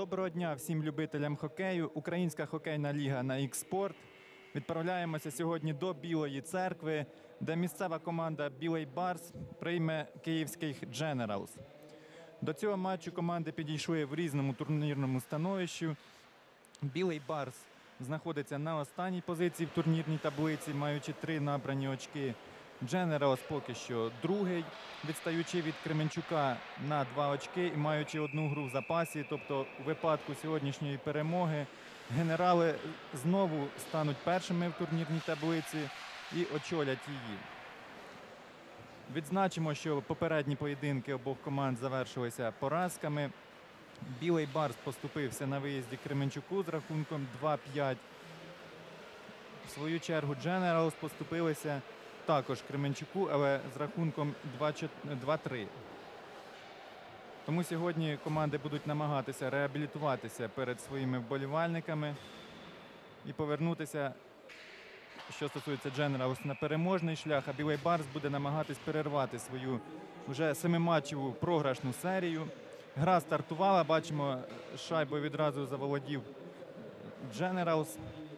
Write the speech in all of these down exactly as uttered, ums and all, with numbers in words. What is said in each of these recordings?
Доброго дня всім любителям хокею. Українська хокейна ліга на Ікс-Спорт. Відправляємося сьогодні до Білої Церкви, де місцева команда «Білий Барс» прийме київських «Дженералс». До цього матчу команди підійшли в різному турнірному становищі. «Білий Барс» знаходиться на останній позиції в турнірній таблиці, маючи три набрані очки. «Дженералс» поки що другий, відстаючи від Кременчука на два очки і маючи одну гру в запасі. Тобто у випадку сьогоднішньої перемоги генерали знову стануть першими в турнірній таблиці і очолять її. Відзначимо, що попередні поєдинки обох команд завершилися поразками. «Білий Барс» поступився на виїзді Кременчуку з рахунком два п'ять. В свою чергу «Дженералс» поступилися також Кременчуку, але з рахунком два три. Тому сьогодні команди будуть намагатися реабілітуватися перед своїми вболівальниками і повернутися, що стосується «Дженералс», на переможний шлях, а «Білий Барс» буде намагатись перервати свою вже семиматчеву програшну серію. Гра стартувала, бачимо, шайбою відразу заволодів «Дженералс».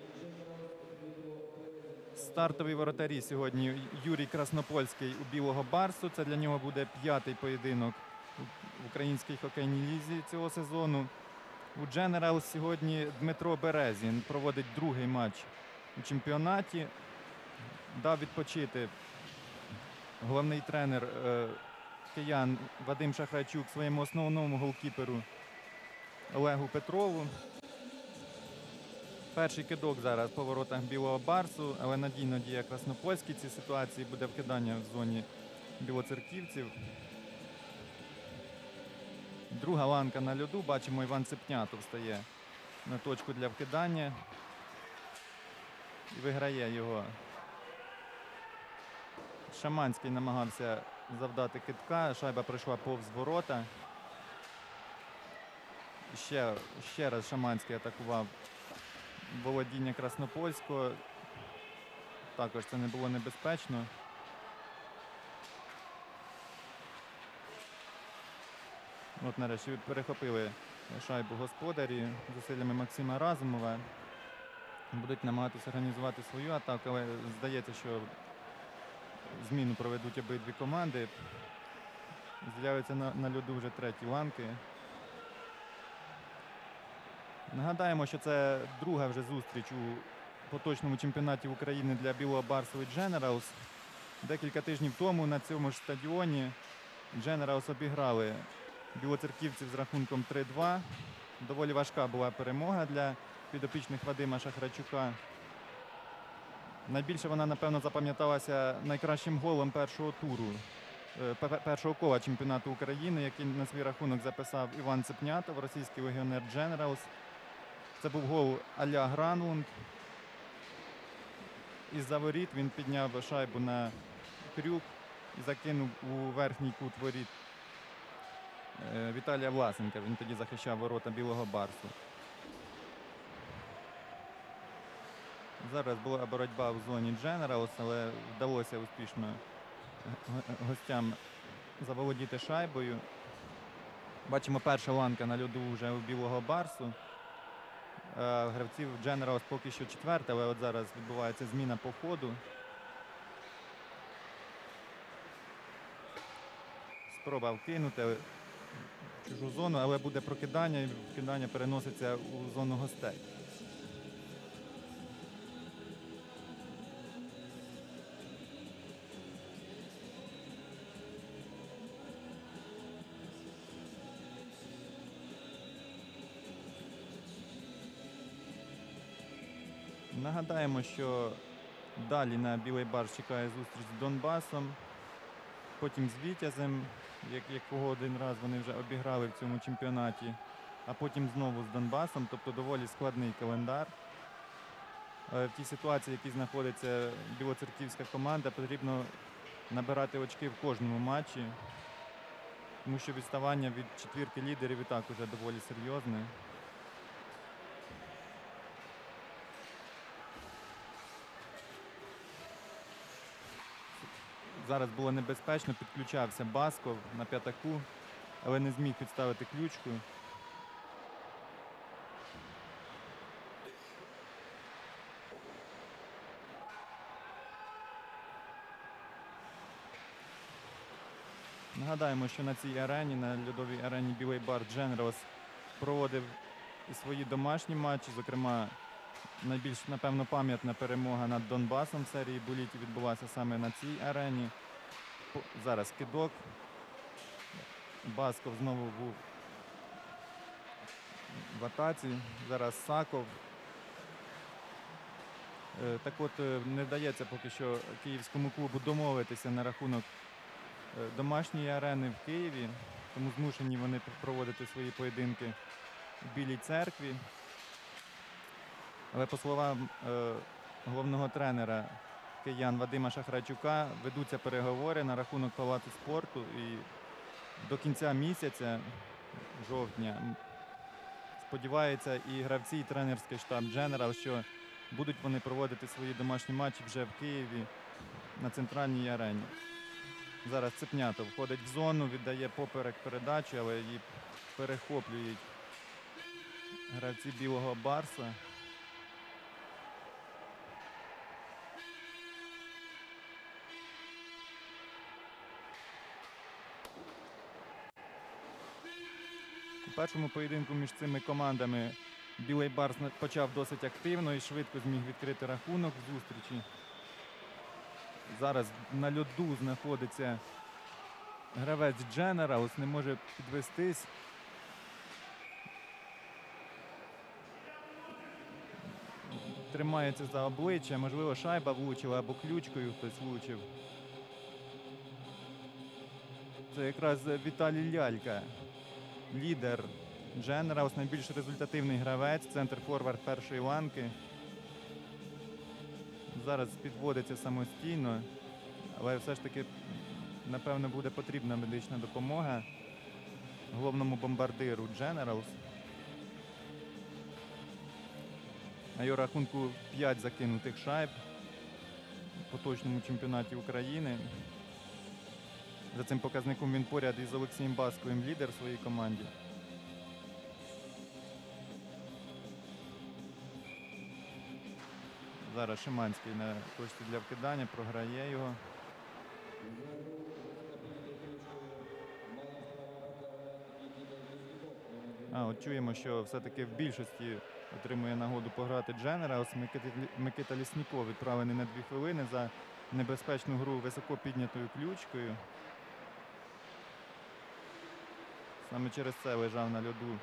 Стартові воротарі сьогодні Юрій Краснопольський у «Білого Барсу». Це для нього буде п'ятий поєдинок в українській хокейній лізі цього сезону. У «Дженералс» сьогодні Дмитро Березін проводить другий матч у чемпіонаті. Дав відпочити головний тренер е, киян Вадим Шахрайчук своєму основному голкіперу Олегу Петрову. Перший кидок зараз по воротах «Білого Барсу», але надійно діє Краснопольський. В цій ситуації буде вкидання в зоні білоцерківців. Друга ланка на льоду. Бачимо, Іван Цепнятов стає на точку для вкидання. І виграє його. Шаманський намагався завдати кидка. Шайба пройшла повз ворота. Ще, ще раз Шаманський атакував володіння Краснопольського. Також це не було небезпечно. От нарешті перехопили шайбу господарі зусиллями Максима Разумова. Будуть намагатися організувати свою атаку, але здається, що зміну проведуть обидві команди. З'являються на, на льоду вже треті ланки. Нагадаємо, що це друга вже зустріч у поточному чемпіонаті України для «Білого Барсу» і «Дженералс». Декілька тижнів тому на цьому ж стадіоні «Дженералс» обіграли білоцерківців з рахунком три два. Доволі важка була перемога для підопічних Вадима Шахрайчука. Найбільше вона, напевно, запам'яталася найкращим голом першого туру, першого кола чемпіонату України, який на свій рахунок записав Іван Цепнятов, російський легіонер «Дженералс». Це був гол а-ля Гранлунд. Із-за воріт він підняв шайбу на крюк і закинув у верхній кут воріт Віталія Власенка. Він тоді захищав ворота «Білого Барсу». Зараз була боротьба в зоні «Дженералс», але вдалося успішно гостям заволодіти шайбою. Бачимо, перша ланка на льоду вже у «Білого Барсу». Гравців «Дженералс» поки що четверта, але от зараз відбувається зміна по ходу. Спроба вкинути чужу зону, але буде прокидання, і вкидання переноситься у зону гостей. Нагадаємо, що далі на «Білий Барс» чекає зустріч з «Донбасом», потім з «Вітязем», якого один раз вони вже обіграли в цьому чемпіонаті, а потім знову з «Донбасом», тобто доволі складний календар. В тій ситуації, в якій знаходиться білоцерківська команда, потрібно набирати очки в кожному матчі, тому що відставання від четвірки лідерів і так уже доволі серйозне. Зараз було небезпечно, підключався Басков на п'ятаку, але не зміг підставити ключку. Нагадаємо, що на цій арені, на льодовій арені Білий Барс, Дженералс проводив і свої домашні матчі. Зокрема, найбільш, напевно, пам'ятна перемога над Донбасом в серії болітів відбулася саме на цій арені. Зараз кидок. Басков знову був в атаці. Зараз Саков. Так от, не вдається поки що київському клубу домовитися на рахунок домашньої арени в Києві, тому змушені вони проводити свої поєдинки в Білій Церкві. Але по словам е, головного тренера киян Вадима Шахрайчука, ведуться переговори на рахунок палацу спорту, і до кінця місяця, жовтня, сподіваються і гравці, і тренерський штаб Дженерал, що будуть вони проводити свої домашні матчі вже в Києві на центральній арені. Зараз Цепнятов входить в зону, віддає поперек передачу, але її перехоплюють гравці Білого Барса. У першому поєдинку між цими командами Білий Барс почав досить активно і швидко зміг відкрити рахунок в зустрічі. Зараз на льоду знаходиться гравець Дженералс, не може підвестись. Тримається за обличчя, можливо, шайба влучила або ключкою хтось влучив. Це якраз Віталій Лялька, лідер Дженералс, найбільш результативний гравець, центр-форвард першої ланки. Зараз підводиться самостійно, але все ж таки, напевно, буде потрібна медична допомога головному бомбардиру Дженералс. На його рахунку п'ять закинутих шайб в поточному чемпіонаті України. За цим показником він поряд із Олексієм Басковим лідер в своїй команді. Зараз Шиманський на точці для вкидання, програє його. А, от чуємо, що все-таки в більшості отримує нагоду пограти Дженералс. Микита Лісніков відправлений на дві хвилини за небезпечну гру високо піднятою ключкою. Саме через це лежав на льоду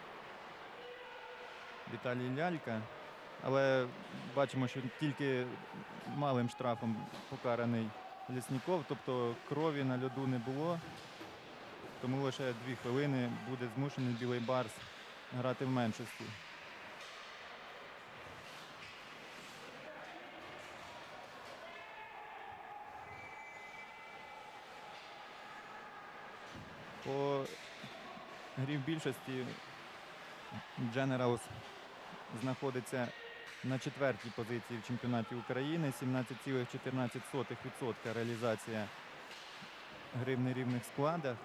Віталій Лялька. Але бачимо, що тільки малим штрафом покараний Лісніков, тобто крові на льоду не було. Тому лише дві хвилини буде змушений Білий Барс грати в меншості. По грі в більшості Дженералс знаходиться на четвертій позиції в чемпіонаті України. сімнадцять цілих чотирнадцять сотих відсотка реалізація гри в нерівних складах.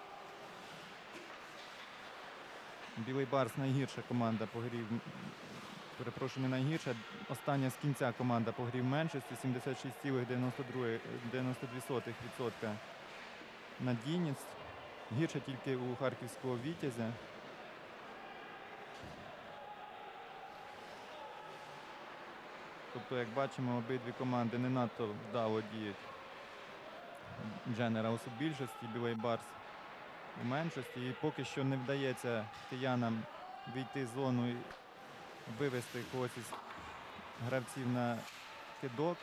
Білий Барс найгірша команда по грі, перепрошую, не найгірша, остання з кінця команда по грі в меншості, сімдесят шість цілих дев'яносто дві сотих відсотка надійність. Гірше тільки у харківського Вітязя. Тобто, як бачимо, обидві команди не надто вдало діють. Дженералс у більшості, Білий Барс у меншості. І поки що не вдається киянам війти з зону і вивести когось із гравців на кидок.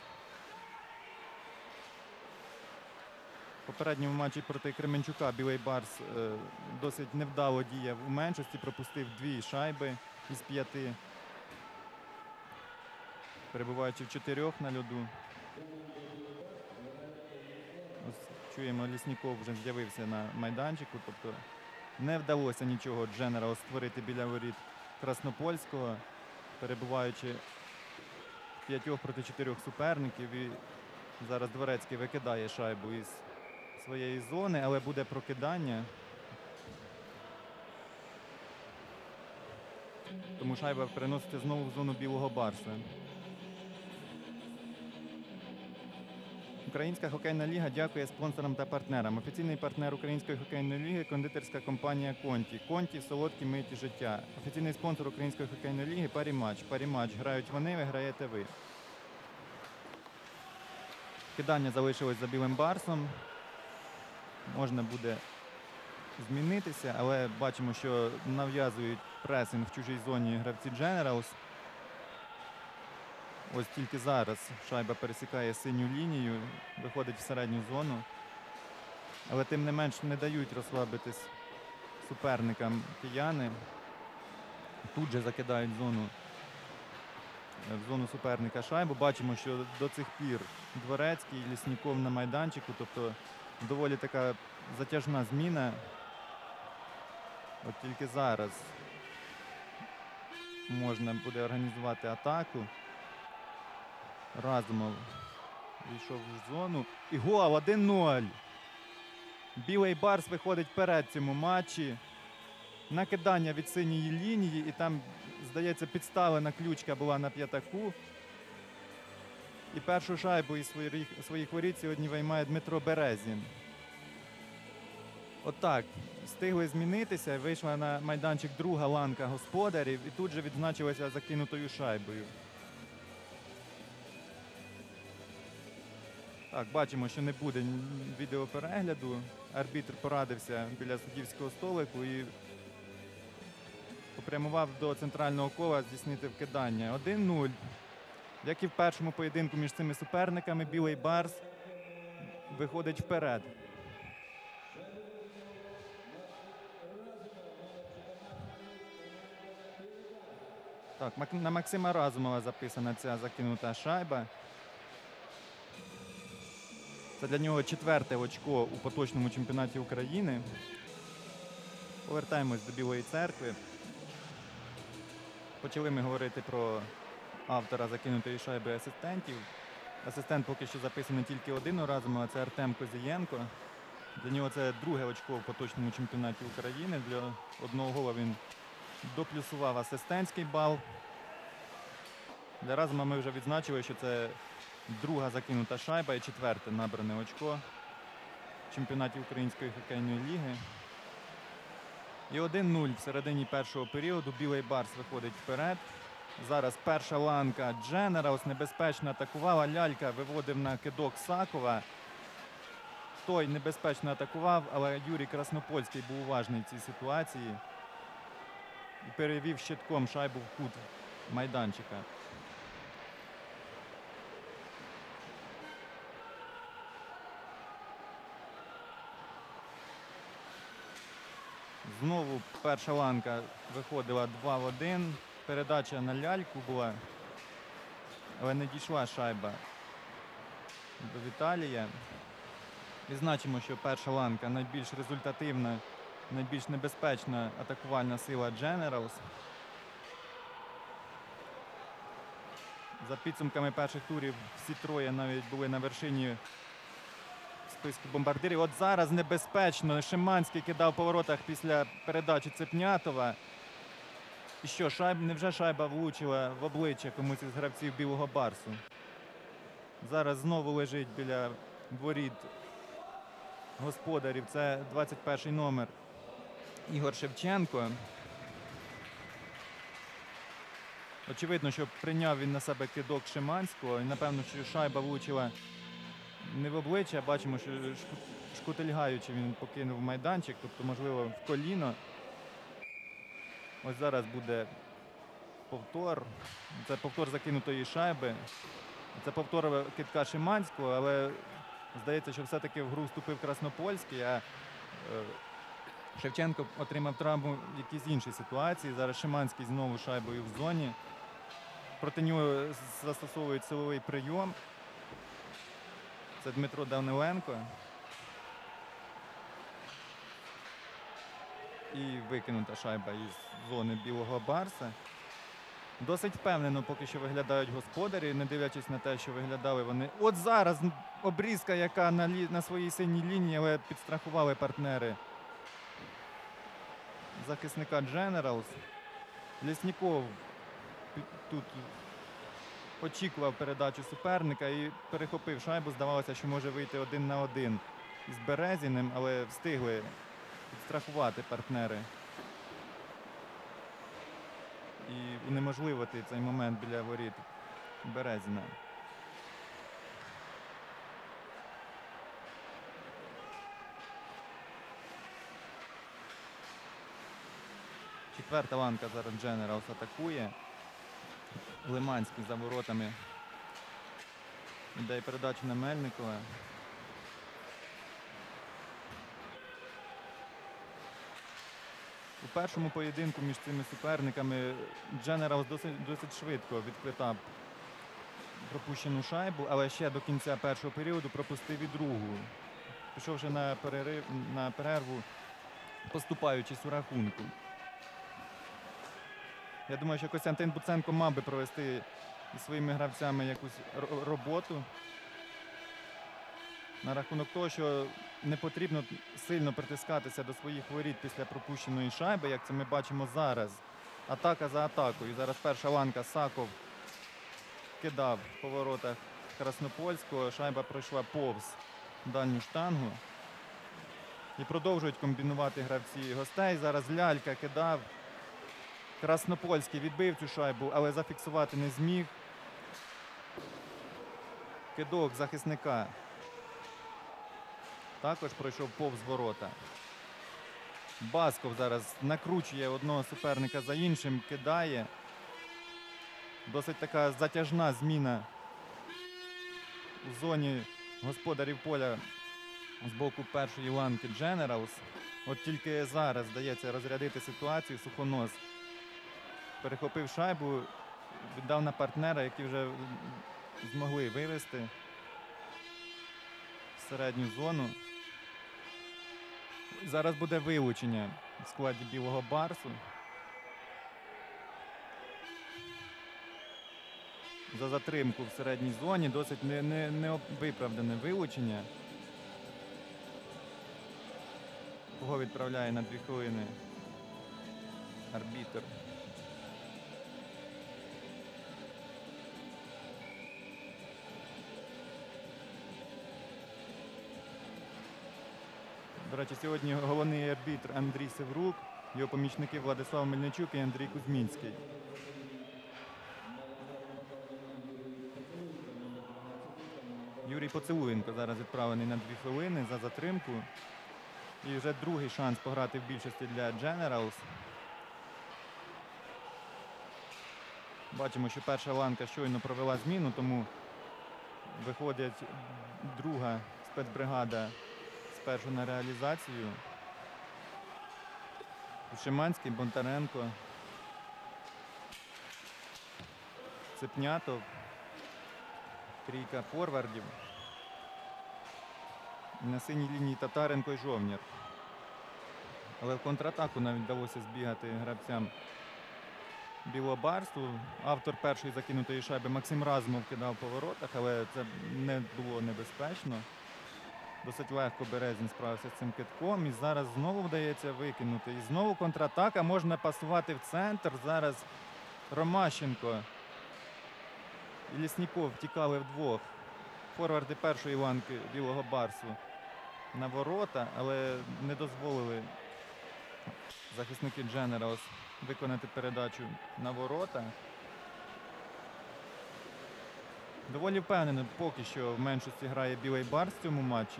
В попередньому матчі проти Кременчука Білий Барс е, досить невдало діяв у меншості, пропустив дві шайби із п'яти, перебуваючи в чотирьох на льоду. Ось чуємо, Лісніков вже з'явився на майданчику, тобто не вдалося нічого Дженерал створити біля воріт Краснопольського, перебуваючи в п'ятьох проти чотирьох суперників. І зараз Дворецький викидає шайбу із своєї зони, але буде прокидання. Тому шайба переноситься знову в зону Білого Барса. Українська хокейна ліга дякує спонсорам та партнерам. Офіційний партнер Української хокейної ліги – кондитерська компанія «Конті». «Конті» – солодкі миті життя. Офіційний спонсор Української хокейної ліги – «Паріматч». «Паріматч» – грають вони, виграєте ви. Кидання залишилось за Білим Барсом. Можна буде змінитися, але бачимо, що нав'язують пресинг в чужій зоні гравці Generals. Ось тільки зараз шайба пересікає синю лінію, виходить в середню зону. Але тим не менш не дають розслабитись суперникам кияни. Тут же закидають зону, в зону суперника шайбу. Бачимо, що до цих пір Дворецький, Лісніков на майданчику. Тобто доволі така затяжна зміна. От тільки зараз можна буде організувати атаку. Разумов війшов в зону. І гол один нуль. Білий Барс виходить вперед в цьому матчі. Накидання від синьої лінії. І там, здається, підставлена ключка була на п'ятаку. І першу шайбу із своїх, своїх воріт сьогодні виймає Дмитро Березін. Отак. Встигли змінитися. Вийшла на майданчик друга ланка господарів. І тут же відзначилася закинутою шайбою. Так, бачимо, що не буде відеоперегляду. Арбітр порадився біля суддівського столику і попрямував до центрального кола здійснити вкидання. один нуль. Як і в першому поєдинку між цими суперниками, Білий Барс виходить вперед. Так, на Максима Разумова записана ця закинута шайба. Це для нього четверте очко у поточному чемпіонаті України. Повертаємось до Білої Церкви. Почали ми говорити про автора закинутої шайби асистентів. Асистент поки що записаний тільки один Разумова, це Артем Козієнко. Для нього це друге очко в поточному чемпіонаті України. Для одного гола він доплюсував асистентський бал. Для Разумова ми вже відзначили, що це друга закинута шайба і четверте набране очко в чемпіонаті Української хокейної ліги. І один нуль в середині першого періоду. Білий Барс виходить вперед. Зараз перша ланка Generals небезпечно атакувала. Лялька виводив на кидок Сакова. Той небезпечно атакував, але Юрій Краснопольський був уважний в цій ситуації і перевів щитком шайбу в кут майданчика. Знову перша ланка виходила два в один. Передача на Ляльку була, але не дійшла шайба до Віталія. Відзначимо, що перша ланка найбільш результативна, найбільш небезпечна атакувальна сила Generals. За підсумками перших турів всі троє навіть були на вершині списку бомбардирів. От зараз небезпечно. Шиманський кидав по воротах після передачі Цепнятова. І що, шайб, невже шайба влучила в обличчя комусь із гравців Білого Барсу? Зараз знову лежить біля воріт господарів. Це двадцять перший номер Ігор Шевченко. Очевидно, що прийняв він на себе кидок Шиманського. І, напевно, що шайба влучила не в обличчя. Бачимо, що шкутильгаючи він покинув майданчик, тобто, можливо, в коліно. Ось зараз буде повтор. Це повтор закинутої шайби. Це повтор кидка Шиманського, але здається, що все-таки в гру вступив Краснопольський, а Шевченко отримав травму в якійсь іншій ситуації. Зараз Шиманський знову шайбою в зоні. Проти нього застосовують силовий прийом. Це Дмитро Даниленко. І викинута шайба із зони Білого Барса. Досить впевнено поки що виглядають господарі, не дивлячись на те, що виглядали вони. От зараз обрізка, яка на, лі... на своїй синій лінії, але підстрахували партнери захисника Generals. Лісніков тут очікував передачу суперника і перехопив шайбу. Здавалося, що може вийти один на один із Березіним, але встигли підстрахувати партнери і унеможливити цей момент біля воріт Березіна. Четверта ланка зараз Дженералс атакує. Лиманський за воротами. Віддає передачу на Мельникова. У першому поєдинку між цими суперниками Дженералс досить, досить швидко відквитав пропущену шайбу, але ще до кінця першого періоду пропустив і другу, пішовши на перерив, на перерву, поступаючись у рахунку. Я думаю, що Костянтин Буценко мав би провести із своїми гравцями якусь роботу на рахунок того, що не потрібно сильно притискатися до своїх воріт після пропущеної шайби, як це ми бачимо зараз. Атака за атакою. Зараз перша ланка. Саков кидав по воротах Краснопольського. Шайба пройшла повз дальню штангу. І продовжують комбінувати гравці гостей. Зараз Лялька кидав. Краснопольський відбив цю шайбу, але зафіксувати не зміг. Кидок захисника також пройшов повз ворота. Басков зараз накручує одного суперника за іншим, кидає. Досить така затяжна зміна у зоні господарів поля з боку першої ланки Дженералс. От тільки зараз вдається розрядити ситуацію. Сухонос перехопив шайбу, віддав на партнера, які вже змогли вивести в середню зону. Зараз буде вилучення в складі Білого Барсу. За затримку в середній зоні. Досить не, не, не виправдане вилучення. Кого відправляє на дві хвилини арбітр. До речі, сьогодні головний арбітр Андрій Севрук, його помічники Владислав Мельничук і Андрій Кузьмінський. Юрій Поцелуєнко зараз відправлений на дві хвилини за затримку. І вже другий шанс пограти в більшості для Дженералс. Бачимо, що перша ланка щойно провела зміну, тому виходить друга спецбригада спершу на реалізацію. Шиманський, Бондаренко, Цепнятов, трійка форвардів. На синій лінії Татаренко і Жовнір. Але в контратаку навіть вдалося збігати гравцям Білобарсу. Автор першої закинутої шайби Максим Разумов кидав по воротах, але це не було небезпечно. Досить легко Березін справився з цим кидком. І зараз знову вдається викинути. І знову контратака. Можна пасувати в центр. Зараз Ромащенко і Лісніков втікали вдвох. Форварди першої ланки Білого Барсу на ворота, але не дозволили захисники Дженералс виконати передачу на ворота. Доволі впевнено поки що в меншості грає Білий Барс в цьому матчі.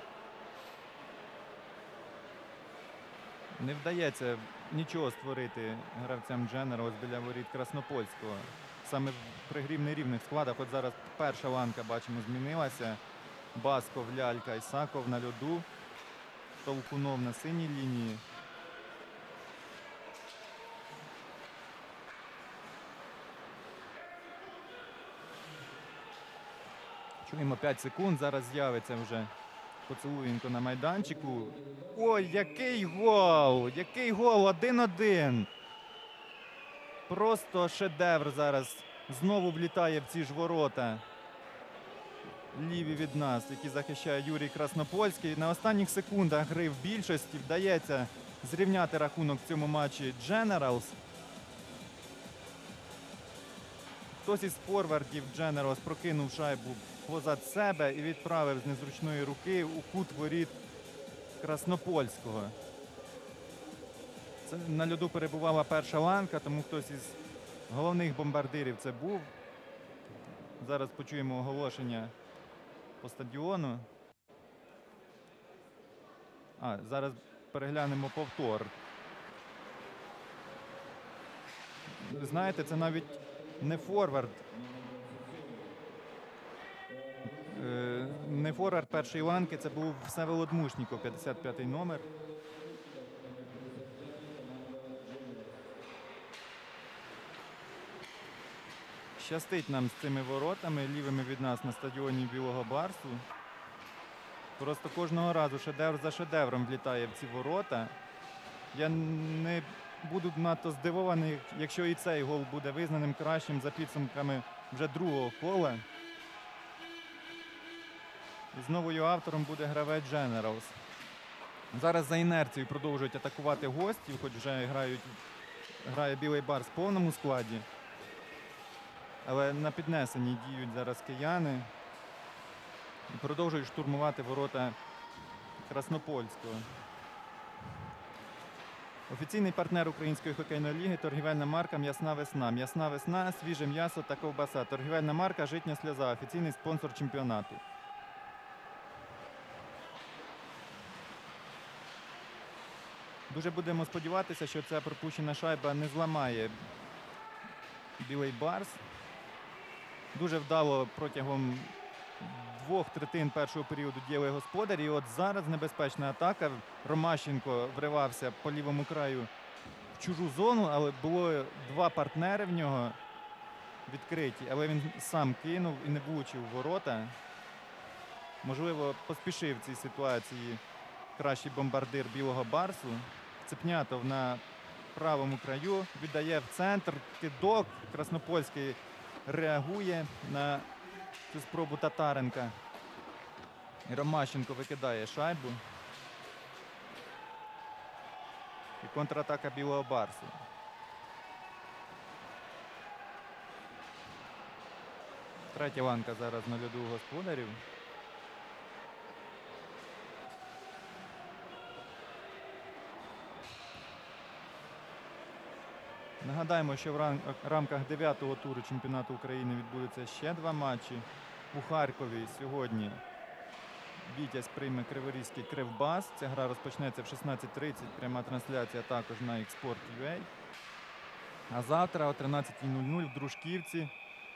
Не вдається нічого створити гравцям Дженералс біля воріт Краснопольського. Саме при грі в нерівних складах. От зараз перша ланка, бачимо, змінилася. Басков, Лялька, Ісаков на льоду. Толкунов на синій лінії. Чуємо п'ять секунд. Зараз з'явиться вже Поцелуєнко на майданчику. Ой, який гол! Який гол! один-один. Просто шедевр зараз. Знову влітає в ці ж ворота. Ліві від нас, які захищає Юрій Краснопольський. На останніх секундах гри в більшості вдається зрівняти рахунок в цьому матчі Дженералс. Хтось із форвардів Дженералс прокинув шайбу позад себе і відправив з незручної руки у кут воріт Краснопольського. Це на льоду перебувала перша ланка, тому хтось із головних бомбардирів це був. Зараз почуємо оголошення по стадіону. А, зараз переглянемо повтор. Ви знаєте, це навіть не форвард. Е, не форвард першої ланки, це був Всеволод Мушніков, п'ятдесят п'ятий номер. Щастить нам з цими воротами, лівими від нас на стадіоні Білого Барсу. Просто кожного разу шедевр за шедевром влітає в ці ворота. Я не буду надто здивований, якщо і цей гол буде визнаним кращим за підсумками вже другого кола. І знову його автором буде гравець Дженералс. Зараз за інерцією продовжують атакувати гостів, хоч вже грають, грає Білий Барс в повному складі. Але на піднесенні діють зараз кияни і продовжують штурмувати ворота Краснопольського. Офіційний партнер Української хокейної ліги – торгівельна марка «М'ясна весна». «М'ясна весна» – свіже м'ясо та ковбаса. Торгівельна марка «Житня сльоза» – офіційний спонсор чемпіонату. Дуже будемо сподіватися, що ця пропущена шайба не зламає Білий Барс. Дуже вдало протягом двох третин першого періоду діяли господарі. І от зараз небезпечна атака. Ромащенко вривався по лівому краю в чужу зону, але було два партнери в нього відкриті. Але він сам кинув і не влучив у ворота. Можливо, поспішив в цій ситуації кращий бомбардир Білого Барсу. Цепнятов на правому краю віддає в центр. Кидок. Краснопольський реагує на цю спробу Татаренка. І Ромащенко викидає шайбу. І контратака Білого Барсу. Третя ланка зараз на льоду у господарів. Нагадаємо, що в рамках дев'ятого туру чемпіонату України відбудуться ще два матчі. У Харкові сьогодні Вітязь прийме Криворізький Кривбас. Ця гра розпочнеться в шістнадцять тридцять. Пряма трансляція також на Експорт точка ю а. А завтра о тринадцятій нуль нуль в Дружківці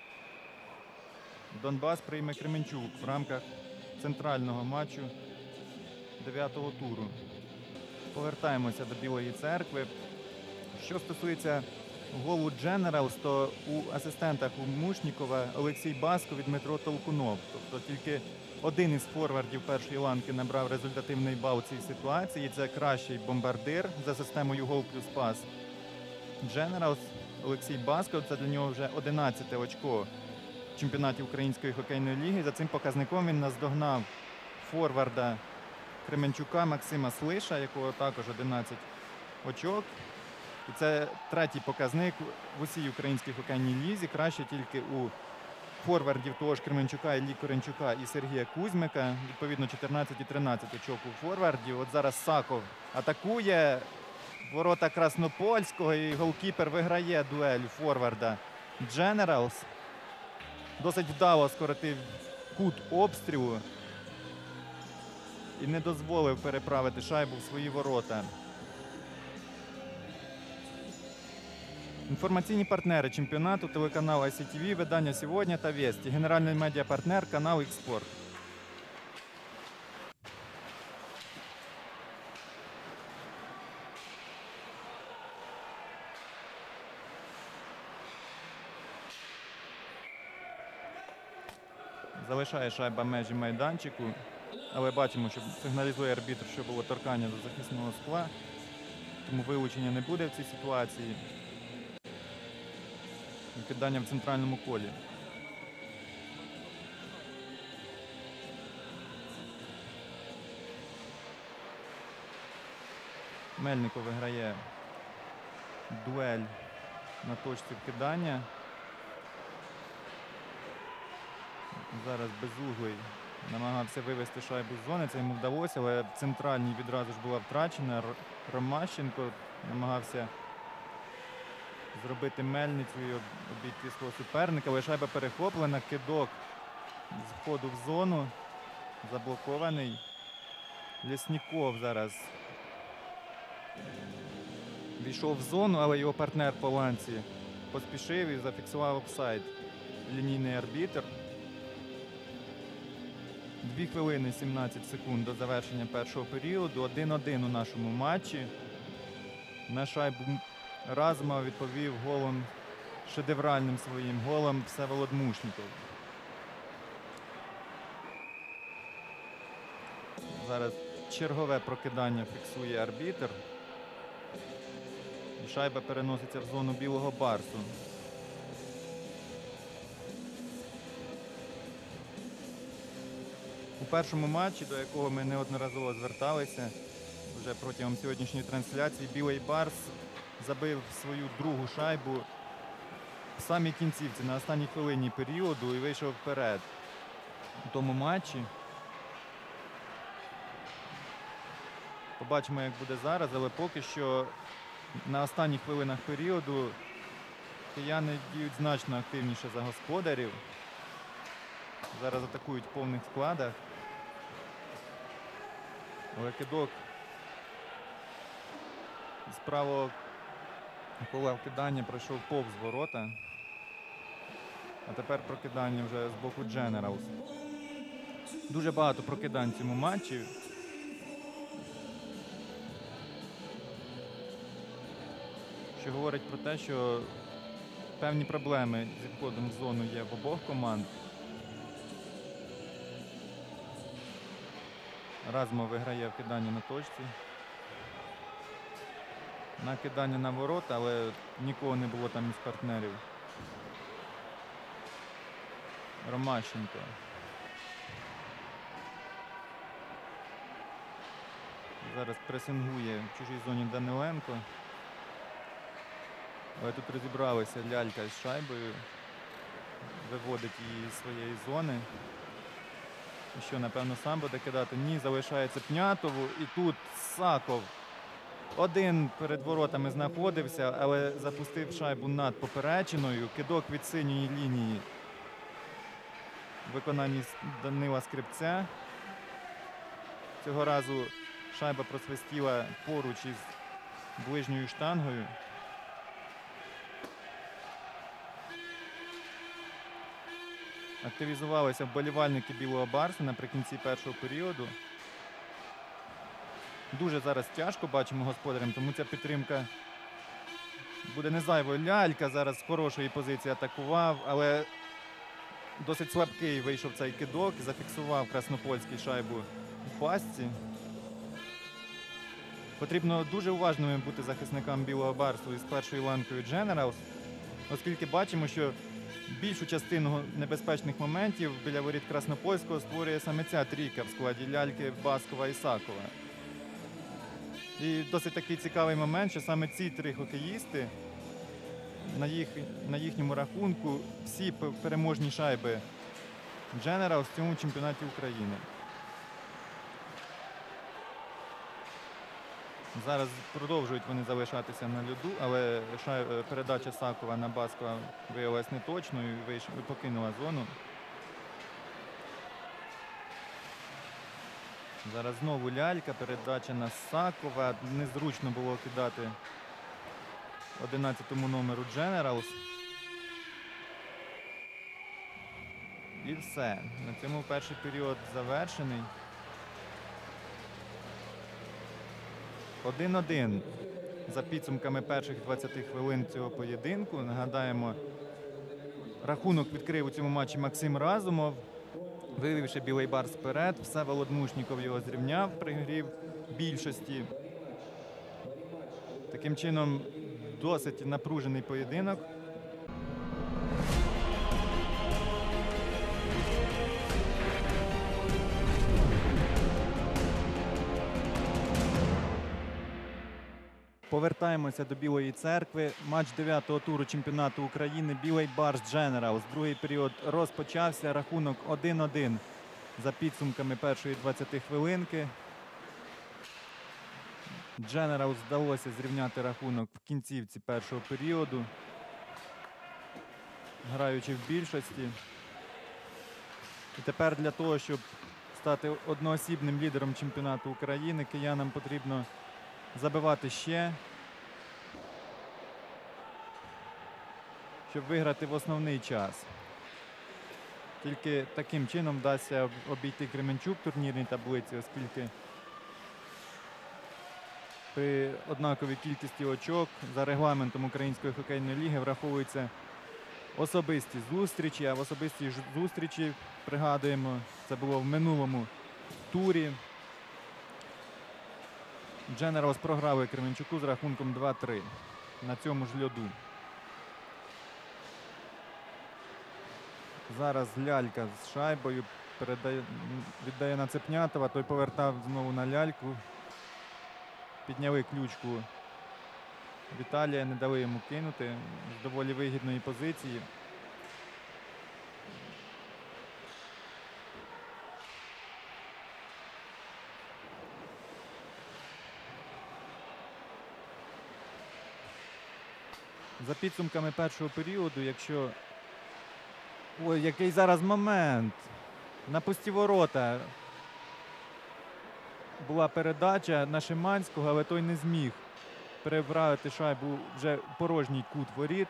Донбас прийме Кременчук в рамках центрального матчу дев'ятого туру. Повертаємося до Білої Церкви. Що стосується голу Дженералс, то у асистентах у Мушнікова Олексій Баско від Дмитро Толкунов. Тобто тільки один із форвардів першої ланки набрав результативний бал у цій ситуації. Це кращий бомбардир за системою гол плюс пас Дженералс. Олексій Баско, це для нього вже одинадцяте очко в чемпіонаті Української хокейної ліги. За цим показником він наздогнав форварда Кременчука Максима Слиша, якого також одинадцять очок. І це третій показник в усій українській хокейній лізі. Краще тільки у форвардів того ж Кременчука, Іллі Коренчука і Сергія Кузьмика. Відповідно, чотирнадцять і тринадцять очок у форвардів. От зараз Саков атакує ворота Краснопольського, і голкіпер виграє дуель форварда Дженералс. Досить вдало скоротив кут обстрілу і не дозволив переправити шайбу в свої ворота. Інформаційні партнери чемпіонату, телеканал ай сі ті ві, видання «Сьогодні» та «Вєсті». Генеральний медіапартнер – канал «Експорт». Залишає шайба межі майданчику, але бачимо, що сигналізує арбітр, що було торкання до захисного скла, тому вилучення не буде в цій ситуації. Кидання в центральному колі. Мельников виграє дуель на точці вкидання. Зараз Безуглий намагався вивести шайбу з зони, це йому вдалося, але в центральній відразу ж була втрачена. Р- Ромащенко намагався зробити мельницю і об- обійти свого суперника, але шайба перехоплена, кидок з входу в зону, заблокований. Лєсніков зараз війшов в зону, але його партнер по ланці поспішив і зафіксував офсайд. Лінійний арбітр. Дві хвилини сімнадцять секунд до завершення першого періоду. один-один у нашому матчі. На шайбу Разумова відповів голом, шедевральним своїм голом Всеволод Мушніков. Зараз чергове прокидання фіксує арбітр. І шайба переноситься в зону білого барсу. У першому матчі, до якого ми неодноразово зверталися вже протягом сьогоднішньої трансляції, білий барс забив свою другу шайбу в самій кінцівці, на останній хвилині періоду, і вийшов вперед у тому матчі. Побачимо, як буде зараз, але поки що на останніх хвилинах періоду кияни діють значно активніше за господарів. Зараз атакують в повних складах. Але кидок з правого кола вкидання пройшов повз ворота. А тепер прокидання вже з боку Generals. Дуже багато прокидань в цьому матчі. Що говорить про те, що певні проблеми зі входом в зону є в обох команд. Разумов виграє вкидання на точці. Накидання на ворота, але нікого не було там із партнерів. Ромащенко. Зараз пресингує в чужій зоні Даниленко. Але тут розібралися Лялька з шайбою. Виводить її з своєї зони. І що, напевно, сам буде кидати? Ні, залишається Пнятову. І тут Саков. Один перед воротами знаходився, але запустив шайбу над поперечиною. Кидок від синьої лінії в виконанні Данила Скрипця. Цього разу шайба просвистіла поруч із ближньою штангою. Активізувалися вболівальники Білого Барсу наприкінці першого періоду. Дуже зараз тяжко, бачимо, господарям, тому ця підтримка буде не зайвою. Лялька зараз з хорошої позиції атакував, але досить слабкий вийшов цей кидок і зафіксував Краснопольський шайбу в пастці. Потрібно дуже уважними бути захисникам Білого Барсу із першою ланкою Generals, оскільки бачимо, що більшу частину небезпечних моментів біля воріт Краснопольського створює саме ця трійка в складі Ляльки, Баскова і Сакова. І досить такий цікавий момент, що саме ці три хокеїсти на, їх, на їхньому рахунку всі переможні шайби Generals в цьому чемпіонаті України. Зараз продовжують вони залишатися на льоду, але шай... передача Сакова на Баскова виявилась неточною і вийш... покинула зону. Зараз знову Лялька, передача на Сакова. Незручно було кидати одинадцятому номеру Generals. І все. На цьому перший період завершений. один-один за підсумками перших двадцяти хвилин цього поєдинку. Нагадаємо, рахунок відкрив у цьому матчі Максим Разумов, вивівши Білий Барс вперед. Всеволод Мушніков його зрівняв при грі в більшості. Таким чином, досить напружений поєдинок. Повертаємося до Білої Церкви. Матч дев'ятого туру чемпіонату України. Білий Барс Дженералс. Другий період розпочався. Рахунок один один за підсумками першої двадцяти хвилинки. Дженералс вдалося зрівняти рахунок в кінцівці першого періоду, граючи в більшості. І тепер для того, щоб стати одноосібним лідером чемпіонату України, киянам потрібно забивати ще, щоб виграти в основний час. Тільки таким чином вдасться обійти Кременчук в турнірній таблиці, оскільки при однаковій кількості очок за регламентом Української хокейної ліги враховуються особисті зустрічі, а в особистій зустрічі, пригадуємо, це було в минулому турі. Дженералс програли Кременчуку з рахунком два три на цьому ж льоду. Зараз Лялька з шайбою передає, віддає на Цепнятова, той повертав знову на Ляльку. Підняли ключку Віталія, не дали йому кинути з доволі вигідної позиції. За підсумками першого періоду, якщо... Ой, який зараз момент! На пусті ворота була передача на Шиманського, але той не зміг переправити шайбу вже в порожній кут воріт.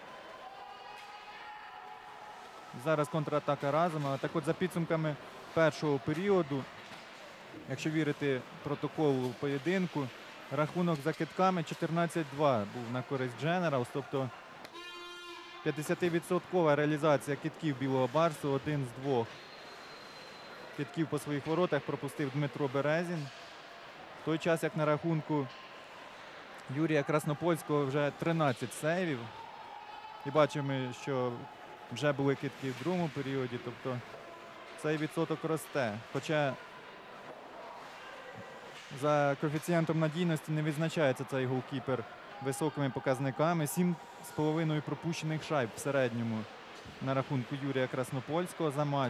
Зараз контратака Разума. Так от за підсумками першого періоду, якщо вірити протоколу поєдинку, рахунок за китками чотирнадцять два був на користь Дженералс, тобто п'ятдесятивідсоткова реалізація китків Білого Барсу, один з двох китків по своїх воротах пропустив Дмитро Березін. В той час, як на рахунку Юрія Краснопольського вже тринадцять сейвів. І бачимо, що вже були китки в другому періоді, тобто цей відсоток росте. Хоча за коефіцієнтом надійності не відзначається цей голкіпер високими показниками. сім з половиною пропущених шайб в середньому на рахунку Юрія Краснопольського за матч.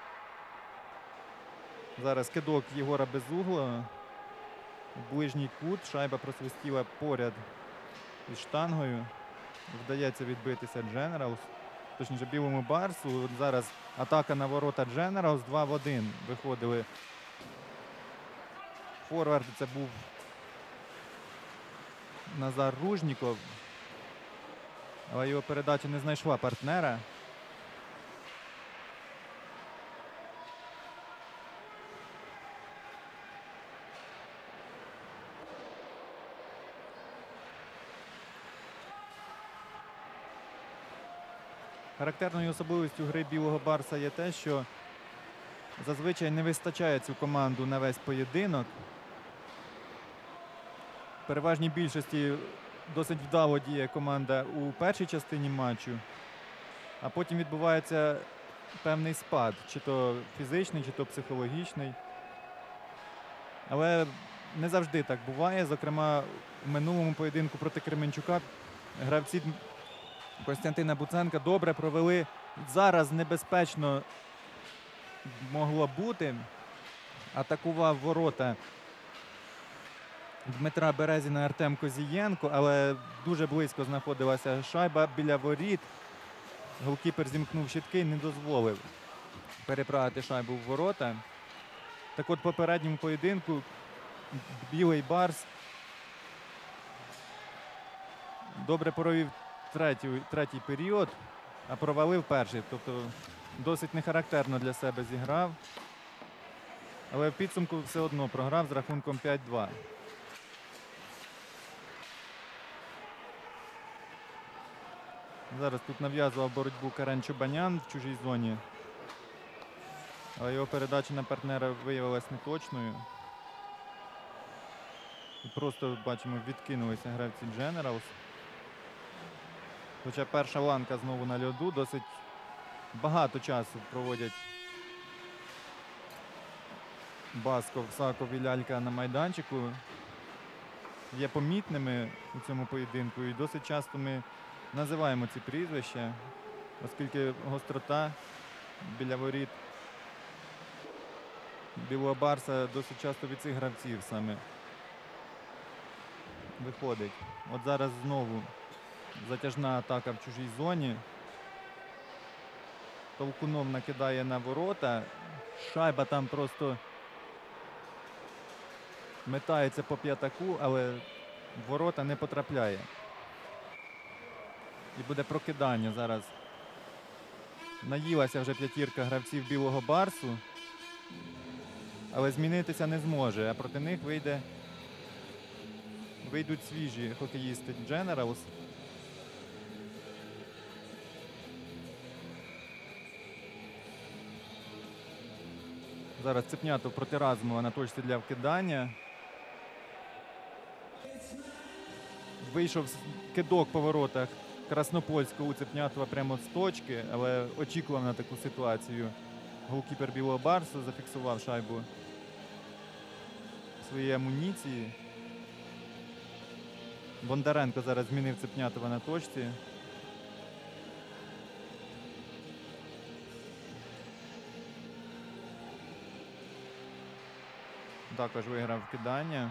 Зараз кидок Єгора Безуглого. В ближній кут. Шайба просвистіла поряд із штангою. Вдається відбитися Дженералс. Точніше, Білому Барсу. От зараз атака на ворота Дженералс. два в один виходили. Форвард це був Назар Ружніков. Але його передача не знайшла партнера. Характерною особливістю гри Білого Барса є те, що зазвичай не вистачає цю команду на весь поєдинок. В переважній більшості досить вдало діє команда у першій частині матчу, а потім відбувається певний спад, чи то фізичний, чи то психологічний. Але не завжди так буває. Зокрема, в минулому поєдинку проти Кременчука гравці Костянтина Буценка добре провели. Зараз небезпечно могло бути. Атакував ворота Дмитра Березіна Артем Козієнко, але дуже близько знаходилася шайба біля воріт. Голкіпер зімкнув щитки і не дозволив переправити шайбу в ворота. Так от, в попередньому поєдинку Білий Барс добре провів третій, третій період, а провалив перший. Тобто досить нехарактерно для себе зіграв. Але в підсумку все одно програв з рахунком п'ять два. Зараз тут нав'язував боротьбу Карен Чубанян в чужій зоні. Але його передача на партнера виявилась неточною. І просто, бачимо, відкинулися гравці Дженералс. Хоча перша ланка знову на льоду. Досить багато часу проводять Басков, Саков і Лялька на майданчику. є помітними у цьому поєдинку. І досить часто ми називаємо ці прізвища, оскільки гострота біля воріт Білого Барса досить часто від цих гравців саме виходить. От зараз знову затяжна атака в чужій зоні. Толкунов накидає на ворота. Шайба там просто метається по п'ятаку, але в ворота не потрапляє. І буде прокидання зараз. Наїлася вже п'ятірка гравців Білого Барсу, але змінитися не зможе. А проти них вийде, вийдуть свіжі хокеїсти Generals. Зараз Цепнятов проти Разумова на точці для вкидання. Вийшов кидок по воротах Краснопольського у Цепнятова прямо з точки, але очікував на таку ситуацію. Голкіпер Білого Барсу зафіксував шайбу своєї амуніції. Бондаренко зараз змінив Цепнятова на точці. Також виграв вкидання.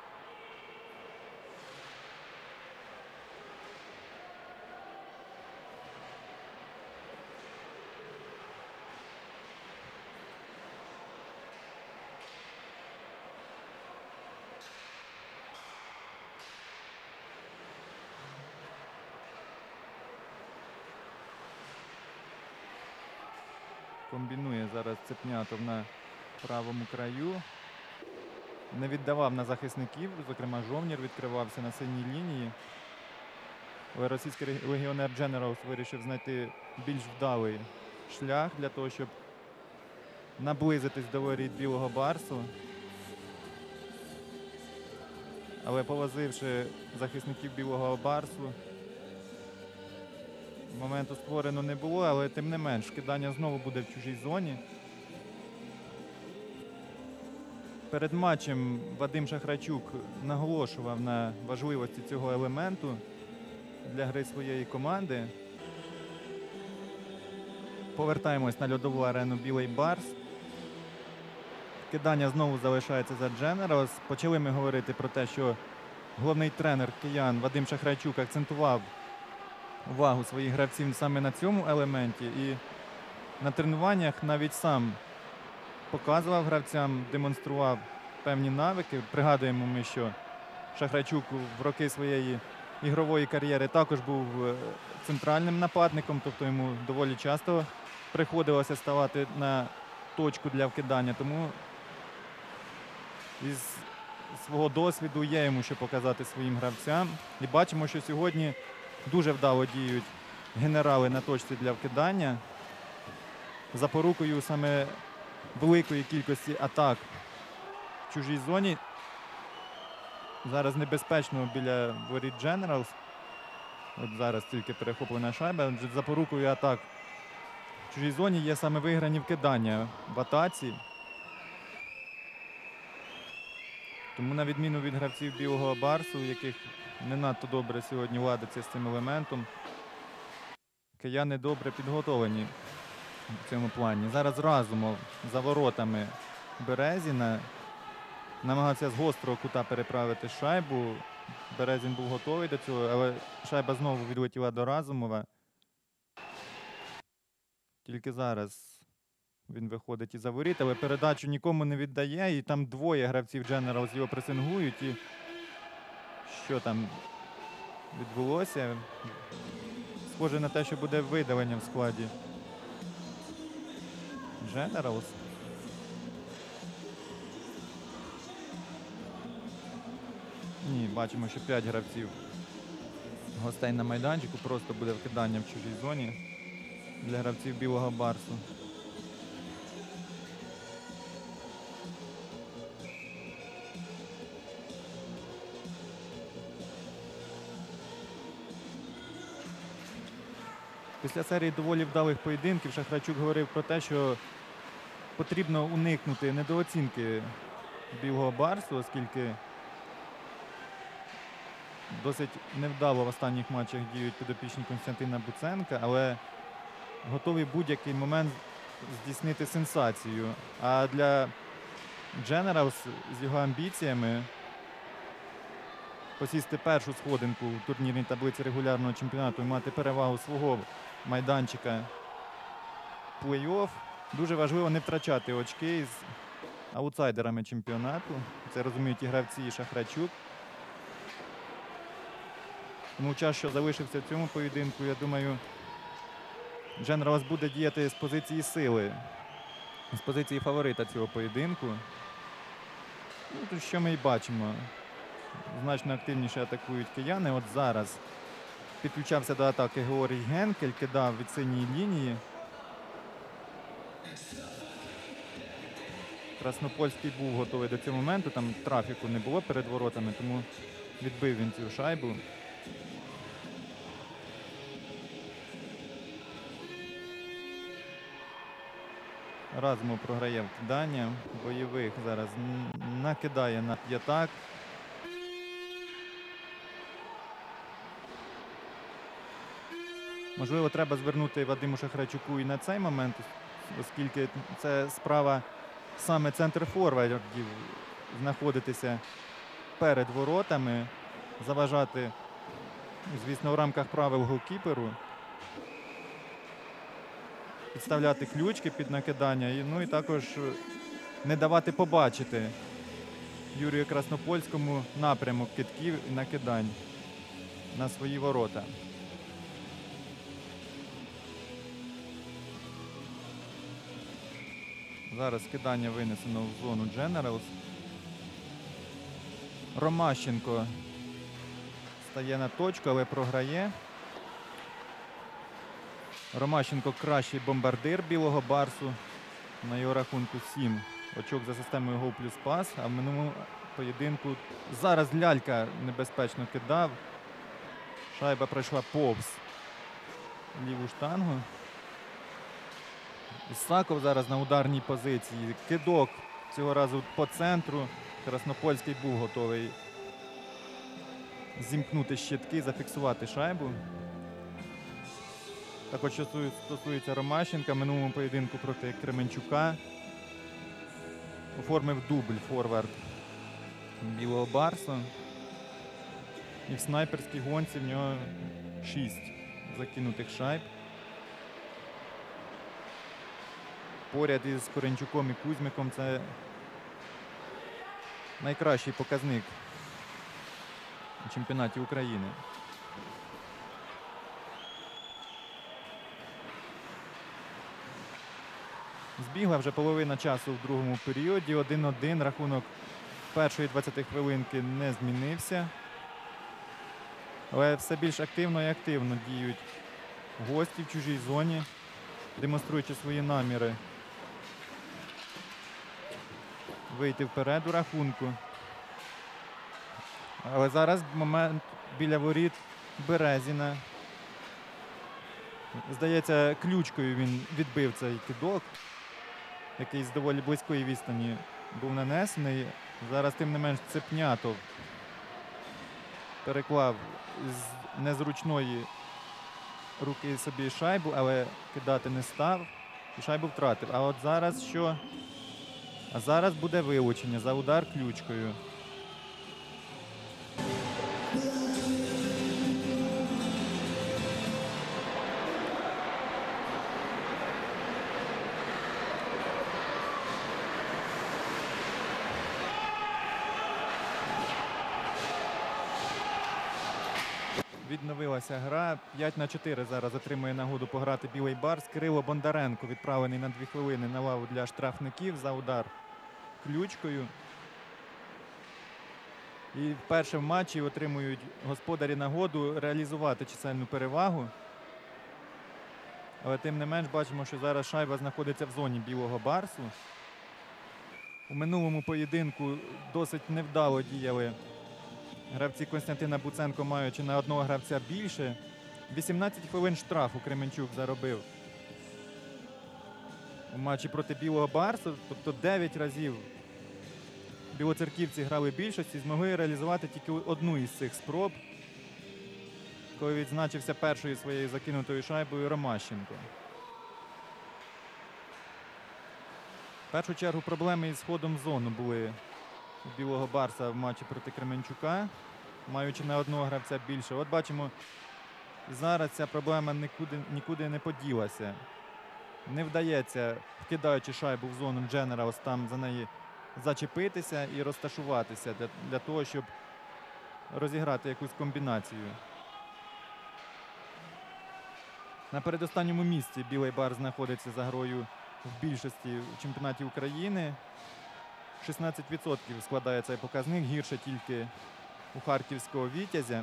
Комбінує зараз Цепнятов на правому краю. Не віддавав на захисників, зокрема Жовнір відкривався на синій лінії. Але російський легіонер Generals вирішив знайти більш вдалий шлях для того, щоб наблизитись до воріт Білого Барсу. Але повозивши захисників Білого Барсу, моменту створено не було, але тим не менш, кидання знову буде в чужій зоні. Перед матчем Вадим Шахрачук наголошував на важливості цього елементу для гри своєї команди. Повертаємось на льодову арену Білий Барс. Кидання знову залишається за Generals. Почали ми говорити про те, що головний тренер киян Вадим Шахрачук акцентував увагу своїх гравців саме на цьому елементі. І на тренуваннях навіть сам показував гравцям, демонстрував певні навики. Пригадуємо ми, що Шахрачук в роки своєї ігрової кар'єри також був центральним нападником, тобто йому доволі часто приходилося ставати на точку для вкидання. Тому із свого досвіду є йому що показати своїм гравцям. І бачимо, що сьогодні дуже вдало діють генерали на точці для вкидання. Запорукою саме великої кількості атак в чужій зоні. Зараз небезпечно біля воріт Generals. От зараз тільки перехоплена шайба. Запорукою атак в чужій зоні є саме виграні вкидання в атаці. Тому на відміну від гравців Білого Барсу, у яких не надто добре сьогодні ладиться з цим елементом, кияни добре підготовлені в цьому плані. Зараз Разумов за воротами Березіна намагався з гострого кута переправити шайбу. Березін був готовий до цього, але шайба знову відлетіла до Разумова. Тільки зараз він виходить із-за воріт, але передачу нікому не віддає. І там двоє гравців Generals його пресингують. І що там відбулося? Схоже на те, що буде видалення в складі Generals. Ні, бачимо, що п'ять гравців гостей на майданчику. Просто буде вкидання в чужій зоні для гравців Білого Барсу. Після серії доволі вдалих поєдинків Шахрачук говорив про те, що потрібно уникнути недооцінки Білого Барсу, оскільки Досить невдало в останніх матчах діють підопічні Костянтина Буценка, але готові будь-який момент здійснити сенсацію. А для Generals з його амбіціями посісти першу сходинку в турнірній таблиці регулярного чемпіонату і мати перевагу свого майданчика плей-офф. Дуже важливо не втрачати очки з аутсайдерами чемпіонату. Це розуміють і гравці, і Шахрачук. Тому час, що залишився в цьому поєдинку, я думаю, Generals буде діяти з позиції сили, з позиції фаворита цього поєдинку. Ну, тут що ми і бачимо. Значно активніше атакують кияни. От зараз підключався до атаки Георгій Генкель, кидав від синьої лінії. Краснопольський був готовий до цього моменту, там трафіку не було перед воротами, тому відбив він цю шайбу. Разумов програє вкидання. Бойових зараз накидає на п'ятак. Можливо, треба звернути Вадиму Шахрачуку і на цей момент, оскільки це справа саме центр форвардів знаходитися перед воротами, заважати, звісно, в рамках правил голкіперу, підставляти ключки під накидання, і, ну і також не давати побачити Юрію Краснопольському напрямок кидків і накидань на свої ворота. Зараз кидання винесено в зону Generals. Ромащенко стає на точку, але програє. Ромащенко кращий бомбардир білого Барсу. На його рахунку сім очок за системою гол плюс пас. А в минулому поєдинку зараз Лялька небезпечно кидав. Шайба пройшла повз ліву штангу. Ісаков зараз на ударній позиції. Кидок цього разу по центру. Краснопольський був готовий зімкнути щитки, зафіксувати шайбу. Також, що стосується Ромащенка, в минулому поєдинку проти Кременчука оформив дубль форвард білого Барсу. І в снайперській гонці в нього шість закинутих шайб. Поряд із Коренчуком і Кузьмиком це найкращий показник у чемпіонаті України. Збігла вже половина часу в другому періоді. один-один. Рахунок першої двадцяти хвилинки не змінився. Але все більш активно і активно діють гості в чужій зоні, демонструючи свої наміри вийти вперед у рахунку. Але зараз момент біля воріт Березіна. Здається, ключкою він відбив цей кидок, який з доволі близької відстані був нанесений. Зараз, тим не менш, Цепнятов переклав з незручної руки собі шайбу, але кидати не став і шайбу втратив. А от зараз що? А зараз буде вилучення за удар ключкою. Відновилася гра. п'ять на чотири зараз отримує нагоду пограти білий Барс. Кирило Бондаренко відправлений на дві хвилини на лаву для штрафників за удар ключкою. І вперше в матчі отримують господарі нагоду реалізувати чисельну перевагу. Але тим не менш бачимо, що зараз шайба знаходиться в зоні білого Барсу. У минулому поєдинку досить невдало діяли гравці Костянтина Буценко, маючи на одного гравця більше. вісімнадцять хвилин штрафу Кременчук заробив у матчі проти білого Барсу. Тобто дев'ять разів білоцерківці грали більшості, змогли реалізувати тільки одну із цих спроб. коли відзначився першою своєю закинутою шайбою Ромащенко. В першу чергу проблеми із ходом в зону були у Білого Барса в матчі проти Кременчука, маючи на одного гравця більше. От бачимо, зараз ця проблема нікуди, нікуди не поділася. Не вдається, вкидаючи шайбу в зону Дженералс, там за неї зачепитися і розташуватися для, для того, щоб розіграти якусь комбінацію. На передостанньому місці Білий Барс знаходиться за грою в більшості в чемпіонаті України. шістнадцять відсотків складає цей показник, гірше тільки у харківського Вітязя.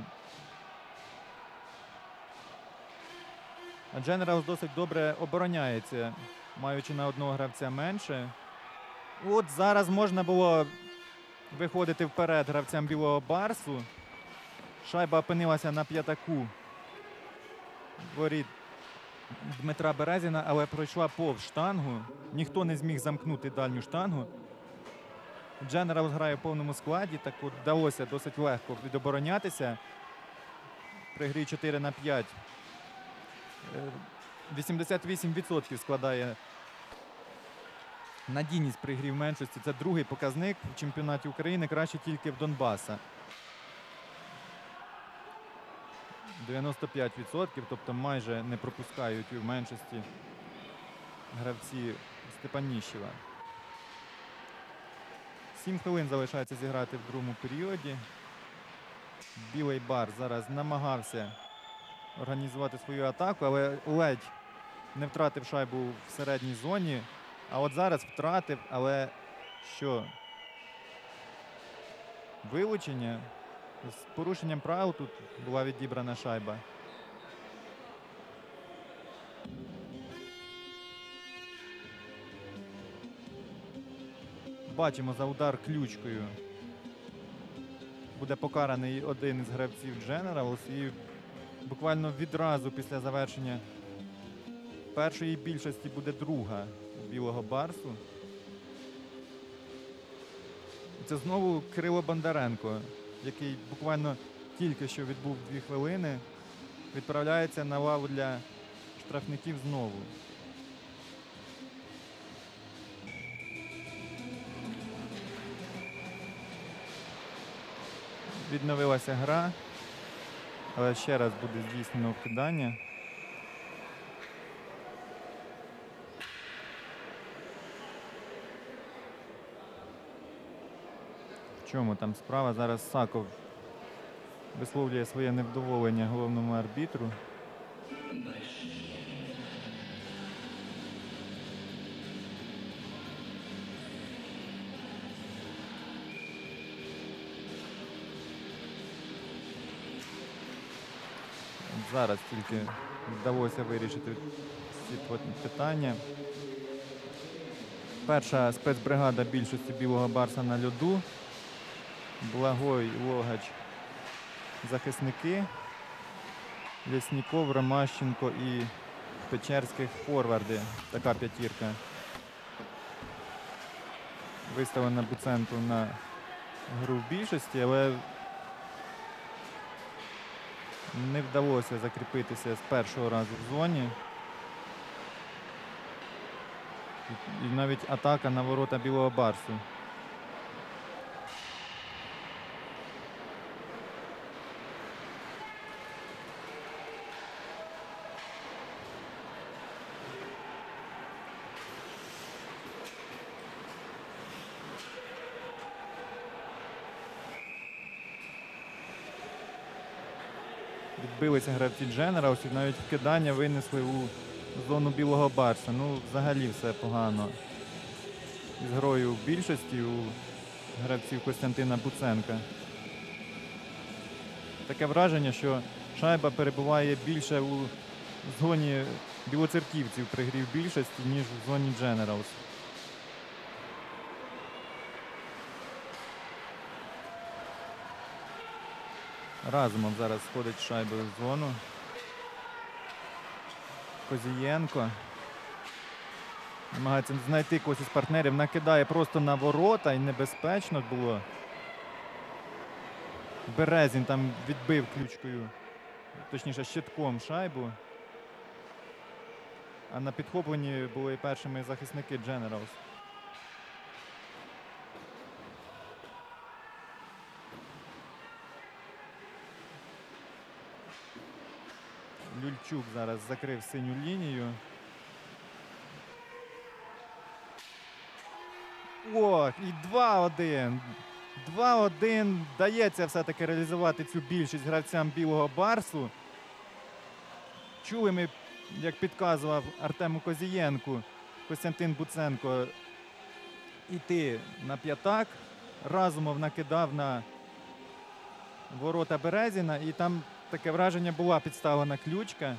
А Дженералс досить добре обороняється, маючи на одного гравця менше. От зараз можна було виходити вперед гравцям Білого Барсу. Шайба опинилася на п'ятаку воріт Дмитра Березіна, але пройшла повз штангу. Ніхто не зміг замкнути дальню штангу. Дженералс грає в повному складі, так от вдалося досить легко відоборонятися при грі чотири на п'ять. вісімдесят вісім відсотків складає надійність при грі в меншості. Це другий показник в чемпіонаті України, краще тільки в Донбаса. дев'яносто п'ять відсотків, тобто майже не пропускають у меншості гравці Степаніщева. Сім хвилин залишається зіграти в другому періоді. Білий Барс зараз намагався організувати свою атаку, але ледь не втратив шайбу в середній зоні. А от зараз втратив, але що? Вилучення. З порушенням правил тут була відібрана шайба. Бачимо, за удар ключкою буде покараний один із гравців Дженералс. І буквально відразу після завершення першої більшості буде друга у Білого Барсу. Це знову Кирило Бондаренко, який буквально тільки що відбув дві хвилини, відправляється на лаву для штрафників знову. Відновилася гра, але ще раз буде здійснено вкидання. В чому там справа? Зараз Саков висловлює своє невдоволення головному арбітру. Зараз тільки вдалося вирішити ці питання. Перша спецбригада більшості Білого Барса на льоду. Благой, Логач, захисники. Лєсніков, Ромащенко і Печерських форварди. Така п'ятірка. Виставлена Буценко на гру в більшості, але не вдалося закріпитися з першого разу в зоні. І навіть атака на ворота Білого Барсу. Відбилися гравці Дженералс і навіть вкидання винесли у зону Білого Барса. Ну, взагалі все погано. З грою в більшості у гравців Костянтина Буценка. Таке враження, що шайба перебуває більше у зоні білоцерківців при грі в більшості, ніж в зоні Дженералс. Разумов зараз сходить шайбою в зону. Козієнко намагається знайти когось із партнерів. Накидає просто на ворота і небезпечно було. Березін там відбив ключкою точніше, щитком шайбу. А на підхопленні були першими захисники Generals. Люльчук зараз закрив синю лінію. Ох, і два один. два один. Дається все-таки реалізувати цю більшість гравцям Білого Барсу. Чули ми, як підказував Артему Козієнку, Костянтин Буценко, іти на п'ятак. Разумов накидав на ворота Березіна, і там таке враження, була підставлена ключка.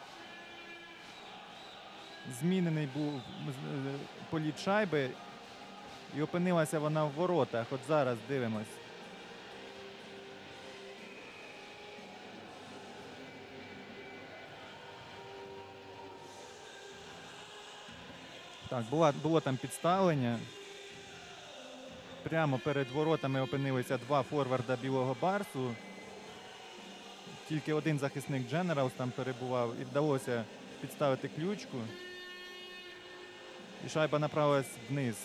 Змінений був політ шайби, і опинилася вона в воротах. От зараз дивимось. Так, було, було там підставлення. Прямо перед воротами опинилися два форварда Білого Барсу. Тільки один захисник Generals там перебував, і вдалося підставити ключку. І шайба направилась вниз.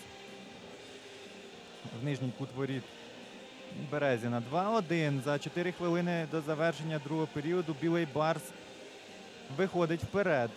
В нижній кут воріт Березіна. два один. За чотири хвилини до завершення другого періоду Білий Барс виходить вперед.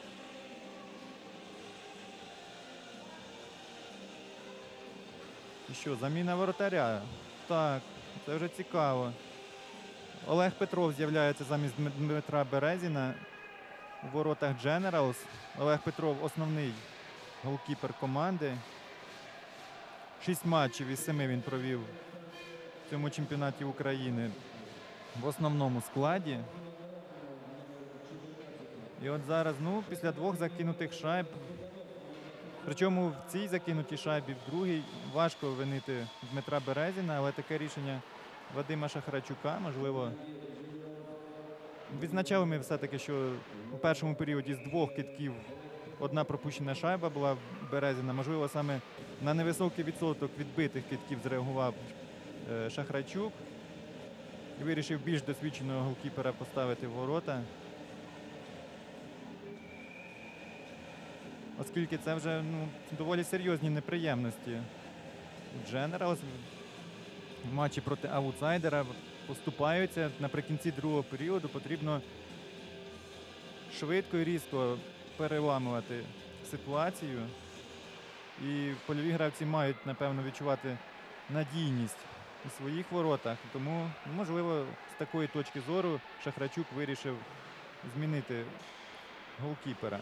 І що, заміна воротаря? Так, це вже цікаво. Олег Петров з'являється замість Дмитра Березіна у воротах Generals. Олег Петров – основний голкіпер команди. Шість матчів із семи він провів в цьому чемпіонаті України в основному складі. І от зараз, ну, після двох закинутих шайб, причому в цій закинутій шайбі, в другій, важко винити Дмитра Березіна, але таке рішення Вадима Шахрачука, можливо. Відзначали ми все-таки, що у першому періоді з двох китків одна пропущена шайба була в Березіна. Можливо, саме на невисокий відсоток відбитих китків зреагував е, Шахрачук і вирішив більш досвідченого голкіпера поставити в ворота. Оскільки це вже, ну, доволі серйозні неприємності. Generals в матчі проти аутсайдера поступаються. Наприкінці другого періоду потрібно швидко і різко переламувати ситуацію. І польові гравці мають, напевно, відчувати надійність у своїх воротах. Тому, можливо, з такої точки зору Шахрачук вирішив змінити голкіпера.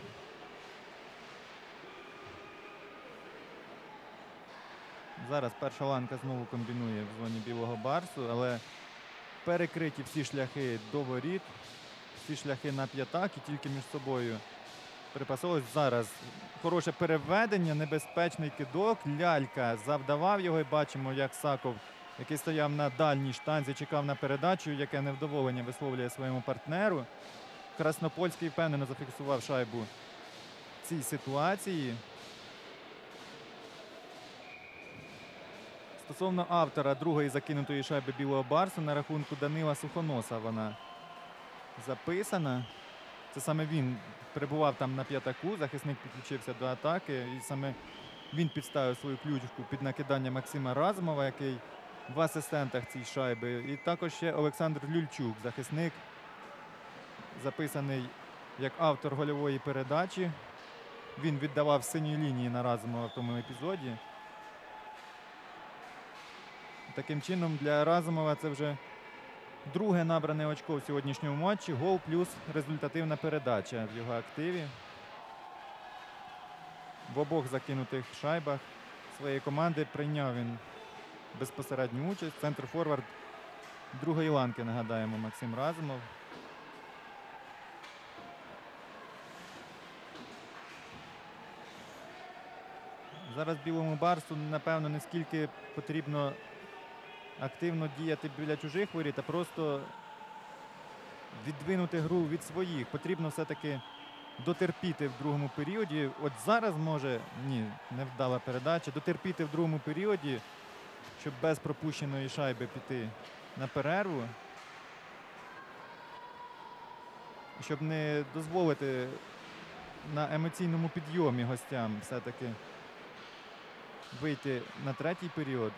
Зараз перша ланка знову комбінує в зоні Білого Барсу, але перекриті всі шляхи до воріт, всі шляхи на п'ятак, і тільки між собою припасовувалось. Зараз хороше переведення, небезпечний кидок. Лялька завдавав його, і бачимо, як Саков, який стояв на дальній штанзі, чекав на передачу, яке невдоволення висловлює своєму партнеру. Краснопольський впевнено зафіксував шайбу в цій ситуації. Стосовно автора другої закинутої шайби Білого Барсу, на рахунку Данила Сухоноса вона записана. Це саме він перебував там на п'ятаку, захисник підключився до атаки, і саме він підставив свою ключку під накидання Максима Разумова, який в асистентах цієї шайби. І також ще Олександр Люльчук, захисник, записаний як автор гольової передачі. Він віддавав синій лінії на Разумова в тому епізоді. Таким чином, для Разумова це вже друге набране очко в сьогоднішньому матчі. Гол плюс результативна передача в його активі. В обох закинутих шайбах своєї команди прийняв він безпосередню участь. Центр-форвард другої ланки, нагадаємо, Максим Разумов. Зараз Білому Барсу, напевно, не скільки потрібно активно діяти біля чужих воріт, а просто віддвинути гру від своїх. Потрібно все-таки дотерпіти в другому періоді. От зараз може, ні, невдала передача, дотерпіти в другому періоді, щоб без пропущеної шайби піти на перерву. щоб не дозволити на емоційному підйомі гостям все-таки вийти на третій період.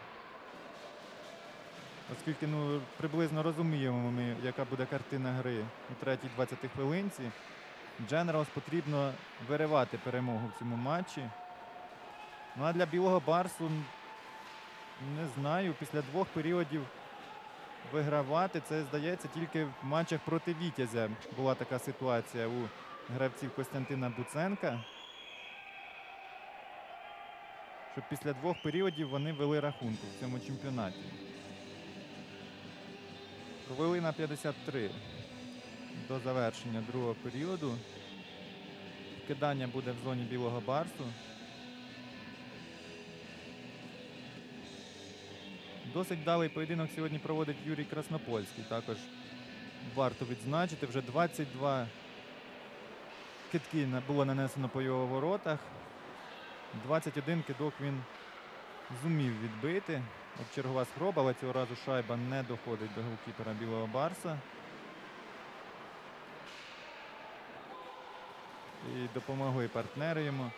Оскільки ну, приблизно розуміємо ми, яка буде картина гри у третій двадцятій хвилинці. Дженералс потрібно виривати перемогу в цьому матчі. Ну а для Білого Барсу, не знаю, після двох періодів вигравати, це, здається, тільки в матчах проти Вітязя була така ситуація у гравців Костянтина Буценка. Щоб після двох періодів вони вели рахунку в цьому чемпіонаті. Хвилина п'ятдесят три до завершення другого періоду. Кидання буде в зоні Білого Барсу. Досить вдалий поєдинок сьогодні проводить Юрій Краснопольський. Також варто відзначити, вже двадцять два кидки було нанесено по його воротах. двадцять один кидок він зумів відбити. От чергова спроба, але цього разу шайба не доходить до голкіпера Білого Барса. І допомогли партнери йому.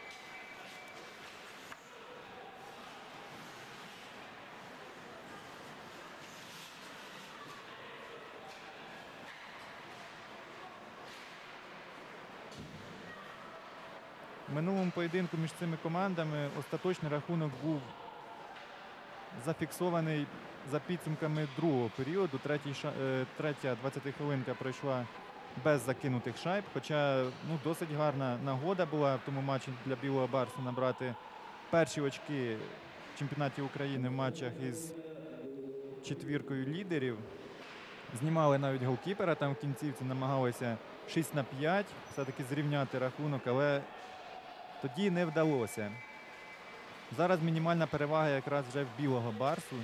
В минулому поєдинку між цими командами остаточний рахунок був зафіксований за підсумками другого періоду. Третій, е, третя двадцята хвилинка пройшла без закинутих шайб, хоча ну, досить гарна нагода була в тому матчі для Білого Барсу набрати перші очки в чемпіонаті України в матчах із четвіркою лідерів. Знімали навіть голкіпера, там в кінцівці намагалися шість на п'ять все-таки зрівняти рахунок, але тоді не вдалося. Зараз мінімальна перевага якраз вже в Білого Барсу.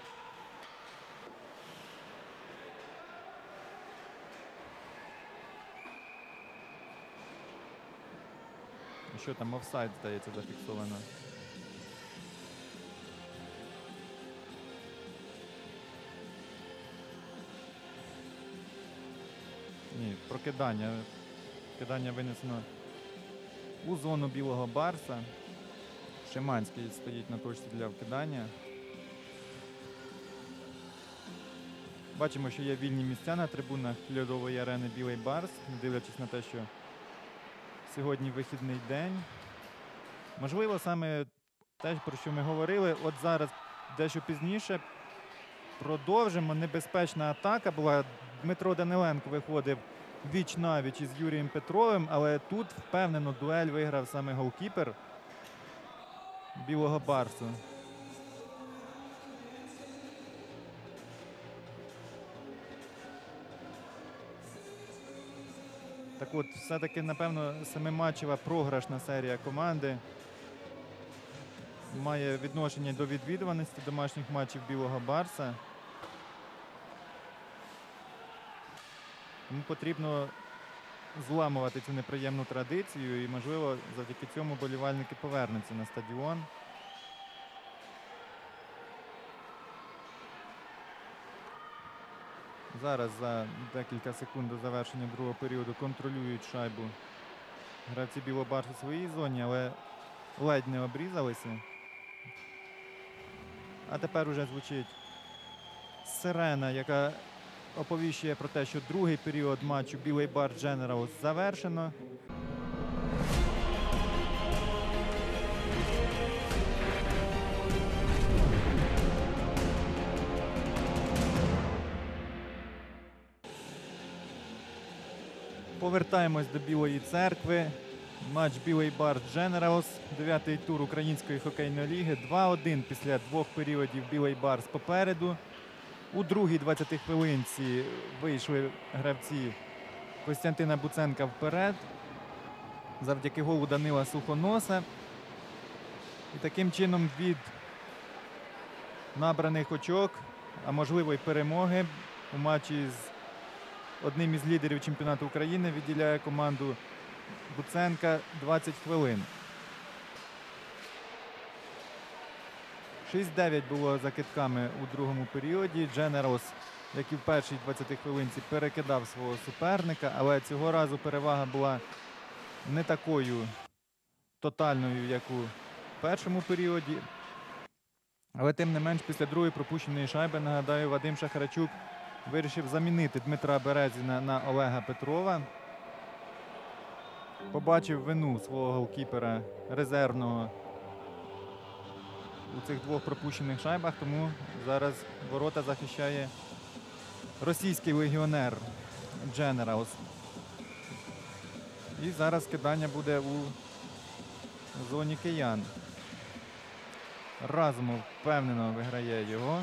Що там, офсайд, здається, зафіксовано. Ні, прокидання. Кидання винесено у зону Білого Барса. Шиманський стоїть на точці для вкидання. Бачимо, що є вільні місця на трибунах льодової арени Білий Барс, дивлячись на те, що сьогодні вихідний день. Можливо, саме те, про що ми говорили, от зараз дещо пізніше продовжимо. Небезпечна атака була. Дмитро Даниленко виходив віч-навіч із Юрієм Петровим, але тут впевнено дуель виграв саме голкіпер Білого Барсу. Так от, все-таки, напевно, семиматчева програшна серія команди має відношення до відвідуваності домашніх матчів Білого Барса. Тому потрібно зламувати цю неприємну традицію і, можливо, завдяки цьому болівальники повернуться на стадіон. Зараз за декілька секунд до завершення другого періоду контролюють шайбу гравці Білого Барсу у своїй зоні, але ледь не обрізалися. А тепер уже звучить сирена, яка оповіщує про те, що другий період матчу Білий Барс Дженералс завершено. Повертаємось до Білої Церкви. Матч Білий Барс Дженералс. Дев'ятий тур Української хокейної ліги. два один після двох періодів Білий Барс попереду. У другій двадцятій хвилинці вийшли гравці Костянтина Буценка вперед. Завдяки голу Данила Сухоноса. І таким чином від набраних очок, а можливо й перемоги у матчі з одним із лідерів чемпіонату України відділяє команду Буценка двадцять хвилин. шість дев'ять було за китками у другому періоді. Дженералс, як і в першій двадцятій хвилинці, перекидав свого суперника, але цього разу перевага була не такою тотальною, як у першому періоді. Але тим не менш, після другої пропущеної шайби, нагадаю, Вадим Шахарчук вирішив замінити Дмитра Березіна на Олега Петрова. Побачив вину свого голкіпера резервного у цих двох пропущених шайбах, тому зараз ворота захищає російський легіонер Дженералс. І зараз кидання буде у зоні киян. Разумов впевнено виграє його.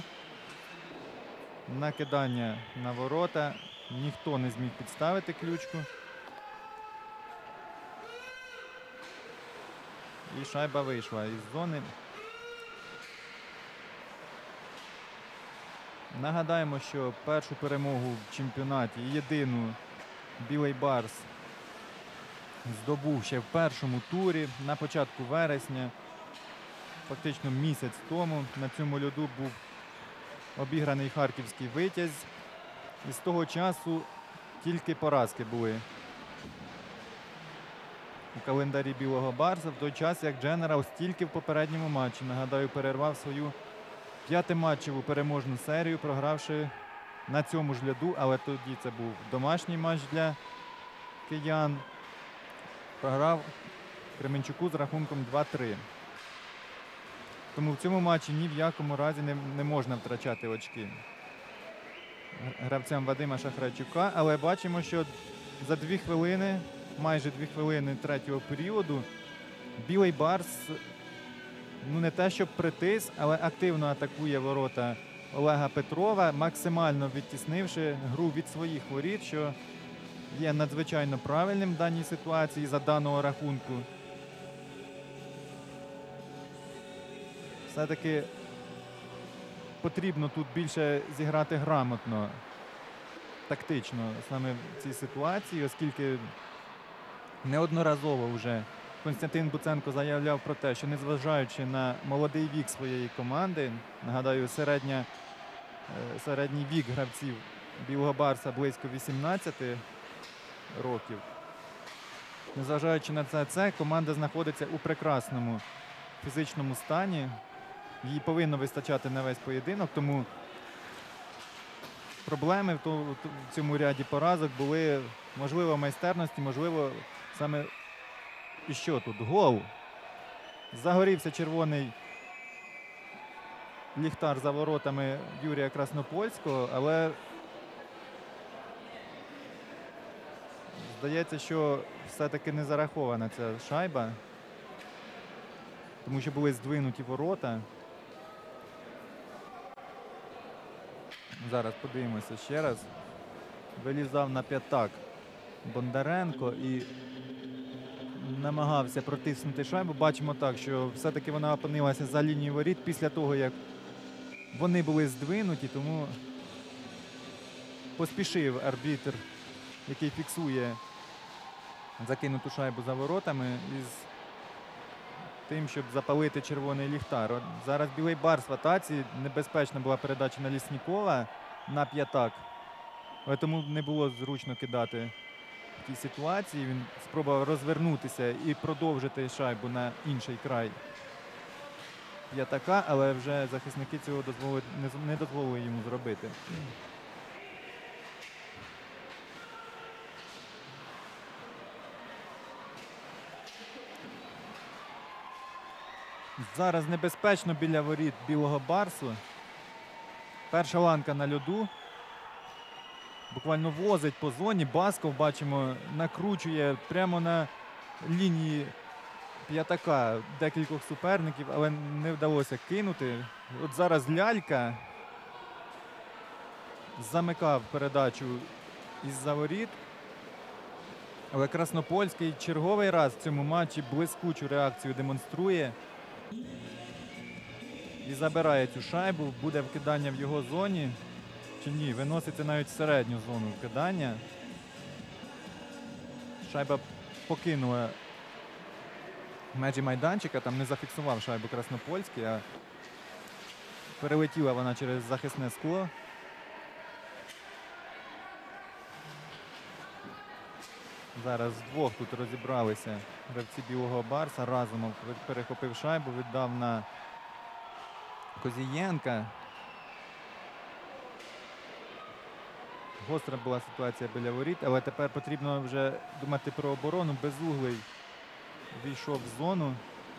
Накидання на ворота. Ніхто не зміг підставити ключку. І шайба вийшла із зони. Нагадаємо, що першу перемогу в чемпіонаті, єдину, Білий Барс здобув ще в першому турі на початку вересня. Фактично місяць тому на цьому льоду був обіграний харківський Витязь. І з того часу тільки поразки були у календарі Білого Барса, в той час як Дженералс тільки в попередньому матчі, нагадаю, перервав свою п'ятиматчеву переможну серію, програвши на цьому ж льоду, але тоді це був домашній матч для киян. Програв Кременчуку з рахунком два три. Тому в цьому матчі ні в якому разі не, не можна втрачати очки гравцям Вадима Шахарчука. Але бачимо, що за дві хвилини, майже дві хвилини третього періоду, Білий Барс, ну не те, щоб притис, але активно атакує ворота Олега Петрова, максимально відтіснивши гру від своїх воріт, що є надзвичайно правильним в даній ситуації за даного рахунку. Все-таки потрібно тут більше зіграти грамотно, тактично саме в цій ситуації, оскільки неодноразово вже Костянтин Буценко заявляв про те, що незважаючи на молодий вік своєї команди, нагадаю, середня, середній вік гравців Білого Барса близько вісімнадцяти років. Незважаючи на це, це команда знаходиться у прекрасному фізичному стані. Їй повинно вистачати на весь поєдинок, тому проблеми в, ту, в цьому ряді поразок були, можливо, в майстерності, можливо, саме і що тут? Гол! Загорівся червоний ліхтар за воротами Юрія Краснопольського, але здається, що все-таки не зарахована ця шайба, тому що були здвинуті ворота. Зараз подивимося ще раз. Вилізав на п'ятак Бондаренко і намагався протиснути шайбу. Бачимо так, що все-таки вона опинилася за лінією воріт після того, як вони були здвинуті, тому поспішив арбітр, який фіксує закинуту шайбу за воротами, із тим, щоб запалити червоний ліхтар. От зараз Білий Барс в атаці. Небезпечна була передача на Ліснікова на п'ятак. Але тому не було зручно кидати в тій ситуації. Він спробував розвернутися і продовжити шайбу на інший край п'ятака, але вже захисники цього дозволили, не дозволили йому зробити. Зараз небезпечно біля воріт Білого Барсу. Перша ланка на льоду. Буквально возить по зоні. Басков, бачимо, накручує прямо на лінії п'ятака декількох суперників, але не вдалося кинути. От зараз Лялька замикав передачу із-за воріт. Але Краснопольський черговий раз в цьому матчі блискучу реакцію демонструє. І забирає цю шайбу. Буде вкидання в його зоні. Чи ні? Виноситься навіть в середню зону вкидання. Шайба покинула межі майданчика. Там не зафіксував шайбу Краснопольський, а Перелетіла вона через захисне скло. Зараз вдвох тут розібралися гравці Білого Барса. Разумов перехопив шайбу, віддав на Козієнка. Гостра була ситуація біля воріт, але тепер потрібно вже думати про оборону. Безуглий війшов в зону.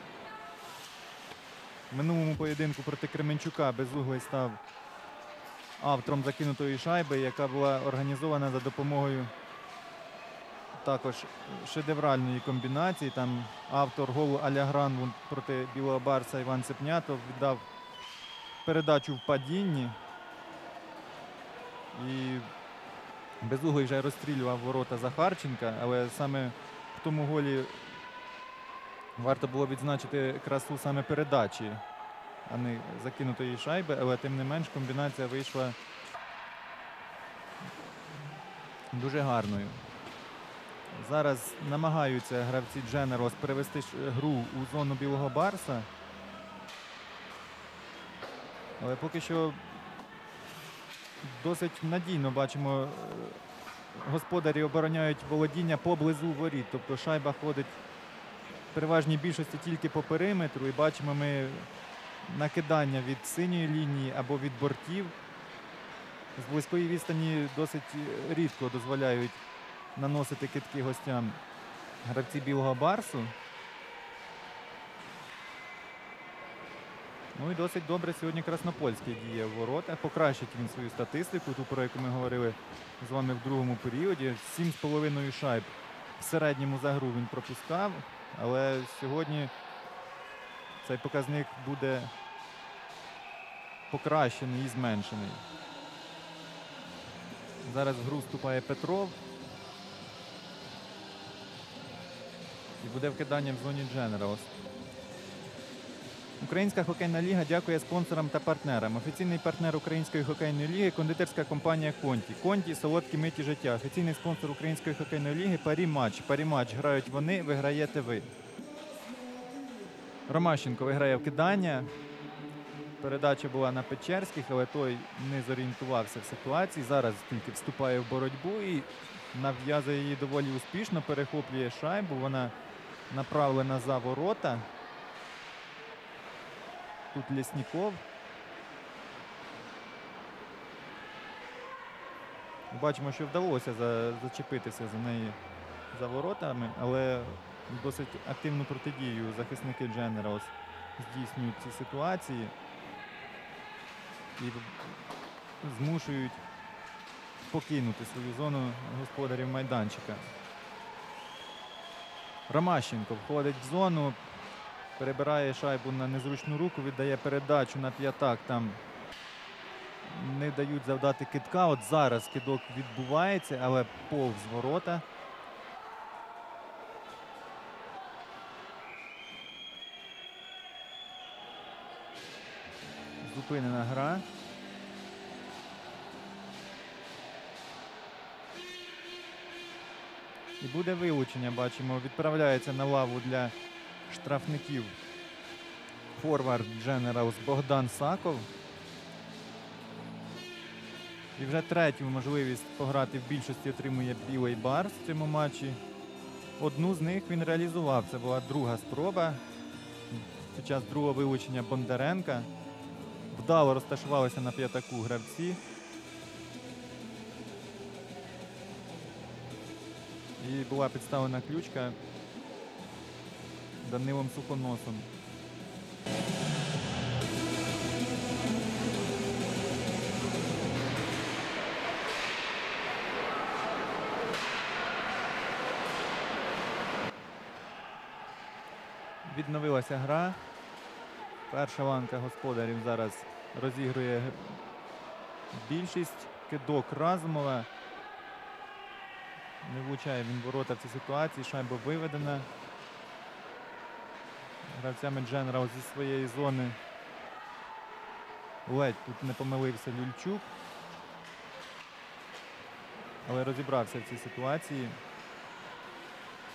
В минулому поєдинку проти Кременчука Безуглий став автором закинутої шайби, яка була організована за допомогою також шедевральної комбінації. Там автор голу а-ля Гранвунд проти Білого Барса Іван Цепнятов віддав передачу в падінні. І Безуглий вже розстрілював ворота Захарченка, але саме в тому голі варто було відзначити красу саме передачі, а не закинутої шайби, але тим не менш комбінація вийшла дуже гарною. Зараз намагаються гравці Дженералс перевести гру у зону Білого Барса, але поки що досить надійно бачимо, господарі обороняють володіння поблизу воріт, тобто шайба ходить в переважній більшості тільки по периметру, і бачимо ми накидання від синьої лінії або від бортів. З близької відстані досить рідко дозволяють наносити кидки гостям гравці Білого Барсу. Ну і досить добре сьогодні Краснопольський діє в воротах. Покращить він свою статистику, ту, про яку ми говорили з вами в другому періоді. сім з половиною шайб в середньому за гру він пропускав, але сьогодні цей показник буде покращений і зменшений. Зараз в гру вступає Петров. І буде вкидання в зоні Дженералс. Українська хокейна ліга дякує спонсорам та партнерам. Офіційний партнер Української хокейної ліги – кондитерська компанія «Конті». «Конті» – солодкі миті життя. Офіційний спонсор Української хокейної ліги – Парі-матч. Парі-матч. Грають вони, виграєте ви. Ромащенко виграє вкидання. Передача була на Печерських, але той не зорієнтувався в ситуації. Зараз тільки вступає в боротьбу і нав'язує її доволі успішно, перехоплює шайбу. Вона направлена за ворота. Тут Лєсніков. Бачимо, що вдалося за, зачепитися за неї за воротами, але досить активну протидію захисники Дженералс здійснюють ці ситуації і змушують покинути свою зону господарів майданчика. Ромащенко входить в зону, перебирає шайбу на незручну руку, віддає передачу на п'ятак. Там не дають завдати кидка. От зараз кидок відбувається, але повз ворота. Зупинена гра. І буде вилучення, бачимо, відправляється на лаву для штрафників форвард Дженералс Богдан Саков. І вже третю можливість пограти в більшості отримує Білий Барс в цьому матчі. Одну з них він реалізував. Це була друга спроба. Під час другого вилучення Бондаренка. Вдало розташувалися на п'ятаку гравці. І була підставлена ключка Данилом Сухоносом. Відновилася гра. Перша ланка господарів зараз розігрує більшість. Кидок Разумова. Не влучає він ворота в цій ситуації. Шайба виведена гравцями Дженералс зі своєї зони. Ледь тут не помилився Люльчук. Але розібрався в цій ситуації.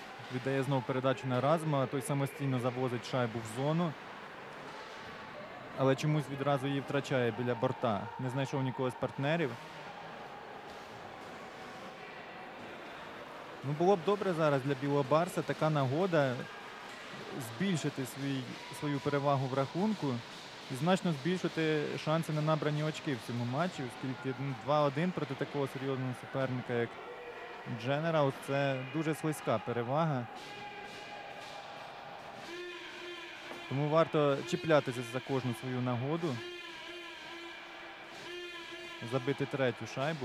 Віддає знову передачу на Разумова. Той самостійно завозить шайбу в зону. але чомусь відразу її втрачає біля борта. Не знайшов нікого з партнерів. Ну, було б добре зараз для Білого Барса така нагода збільшити свій, свою перевагу в рахунку і значно збільшити шанси на набрані очки в цьому матчі, оскільки ну, два один проти такого серйозного суперника, як Generals, це дуже слизька перевага. Тому варто чіплятися за кожну свою нагоду, забити третю шайбу.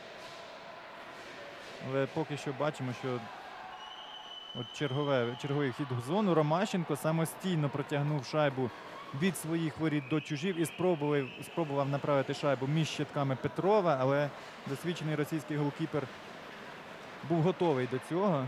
Але поки що бачимо, що от чергове, черговий хід в зону. Ромащенко самостійно протягнув шайбу від своїх воріт до чужів і спробував, спробував направити шайбу між щитками Петрова, але досвідчений російський голкіпер був готовий до цього.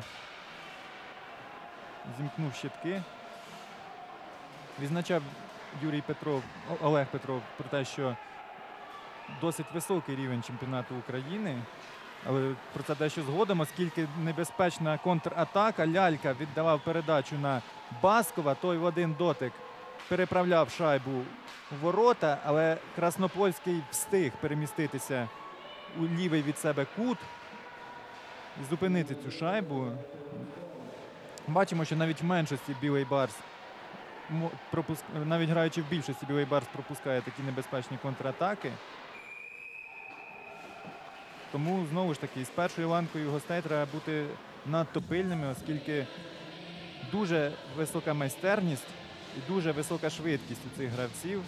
Зімкнув щитки. Відзначав Юрій Петров, Олег Петров про те, що досить високий рівень чемпіонату України. Але про це дещо згодом, оскільки небезпечна контратака. Лялька віддавав передачу на Баскова. Той в один дотик переправляв шайбу у ворота, але Краснопольський встиг переміститися у лівий від себе кут і зупинити цю шайбу. Бачимо, що навіть в меншості Білий Барс, пропуск... навіть граючи в більшості, Білий Барс пропускає такі небезпечні контратаки. Тому, знову ж таки, з першою ланкою гостей треба бути надто пильними, оскільки дуже висока майстерність і дуже висока швидкість у цих гравців.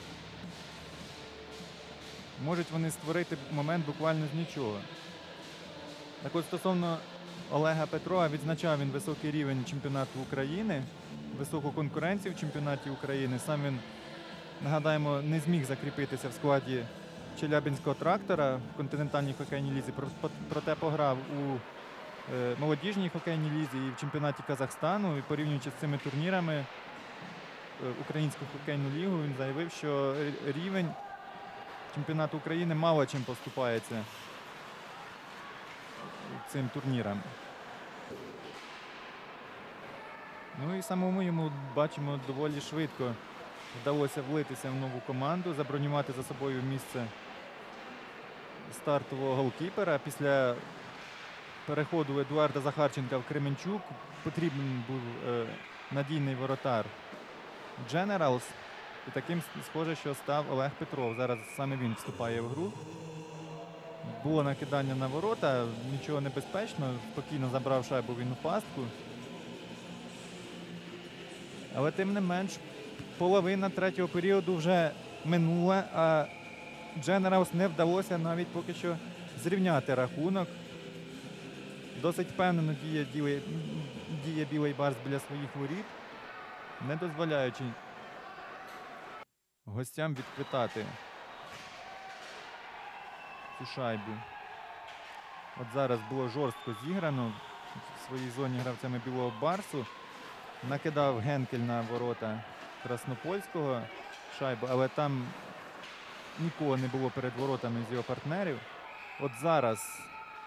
Можуть вони створити момент буквально з нічого. Так от, стосовно Олега Петрова, відзначав він високий рівень чемпіонату України, високу конкуренцію в чемпіонаті України. Сам він, нагадаємо, не зміг закріпитися в складі Челябинського Трактора в континентальній хокейній лізі, проте пограв у е, молодіжній хокейній лізі і в чемпіонаті Казахстану. І порівнюючи з цими турнірами е, Українську хокейну лігу, він заявив, що рівень чемпіонату України мало чим поступається цим турнірам. Ну і самому йому, бачимо, доволі швидко вдалося влитися в нову команду, забронювати за собою місце стартового голкіпера. Після переходу Едуарда Захарченка в Кременчук потрібен був е, надійний воротар Generals. І таким, схоже, що став Олег Петров. Зараз саме він вступає в гру. Було накидання на ворота, нічого небезпечного, спокійно забрав шайбу він у пастку. Але тим не менш, половина третього періоду вже минула, а Generals не вдалося навіть поки що зрівняти рахунок. Досить впевнено діє, діє, діє Білий Барс біля своїх воріт, не дозволяючи гостям відквитати цю шайбу. От зараз було жорстко зіграно в своїй зоні гравцями Білого Барсу. Накидав Генкель на ворота Краснопольського шайбу, але там нікого не було перед воротами з його партнерів. От зараз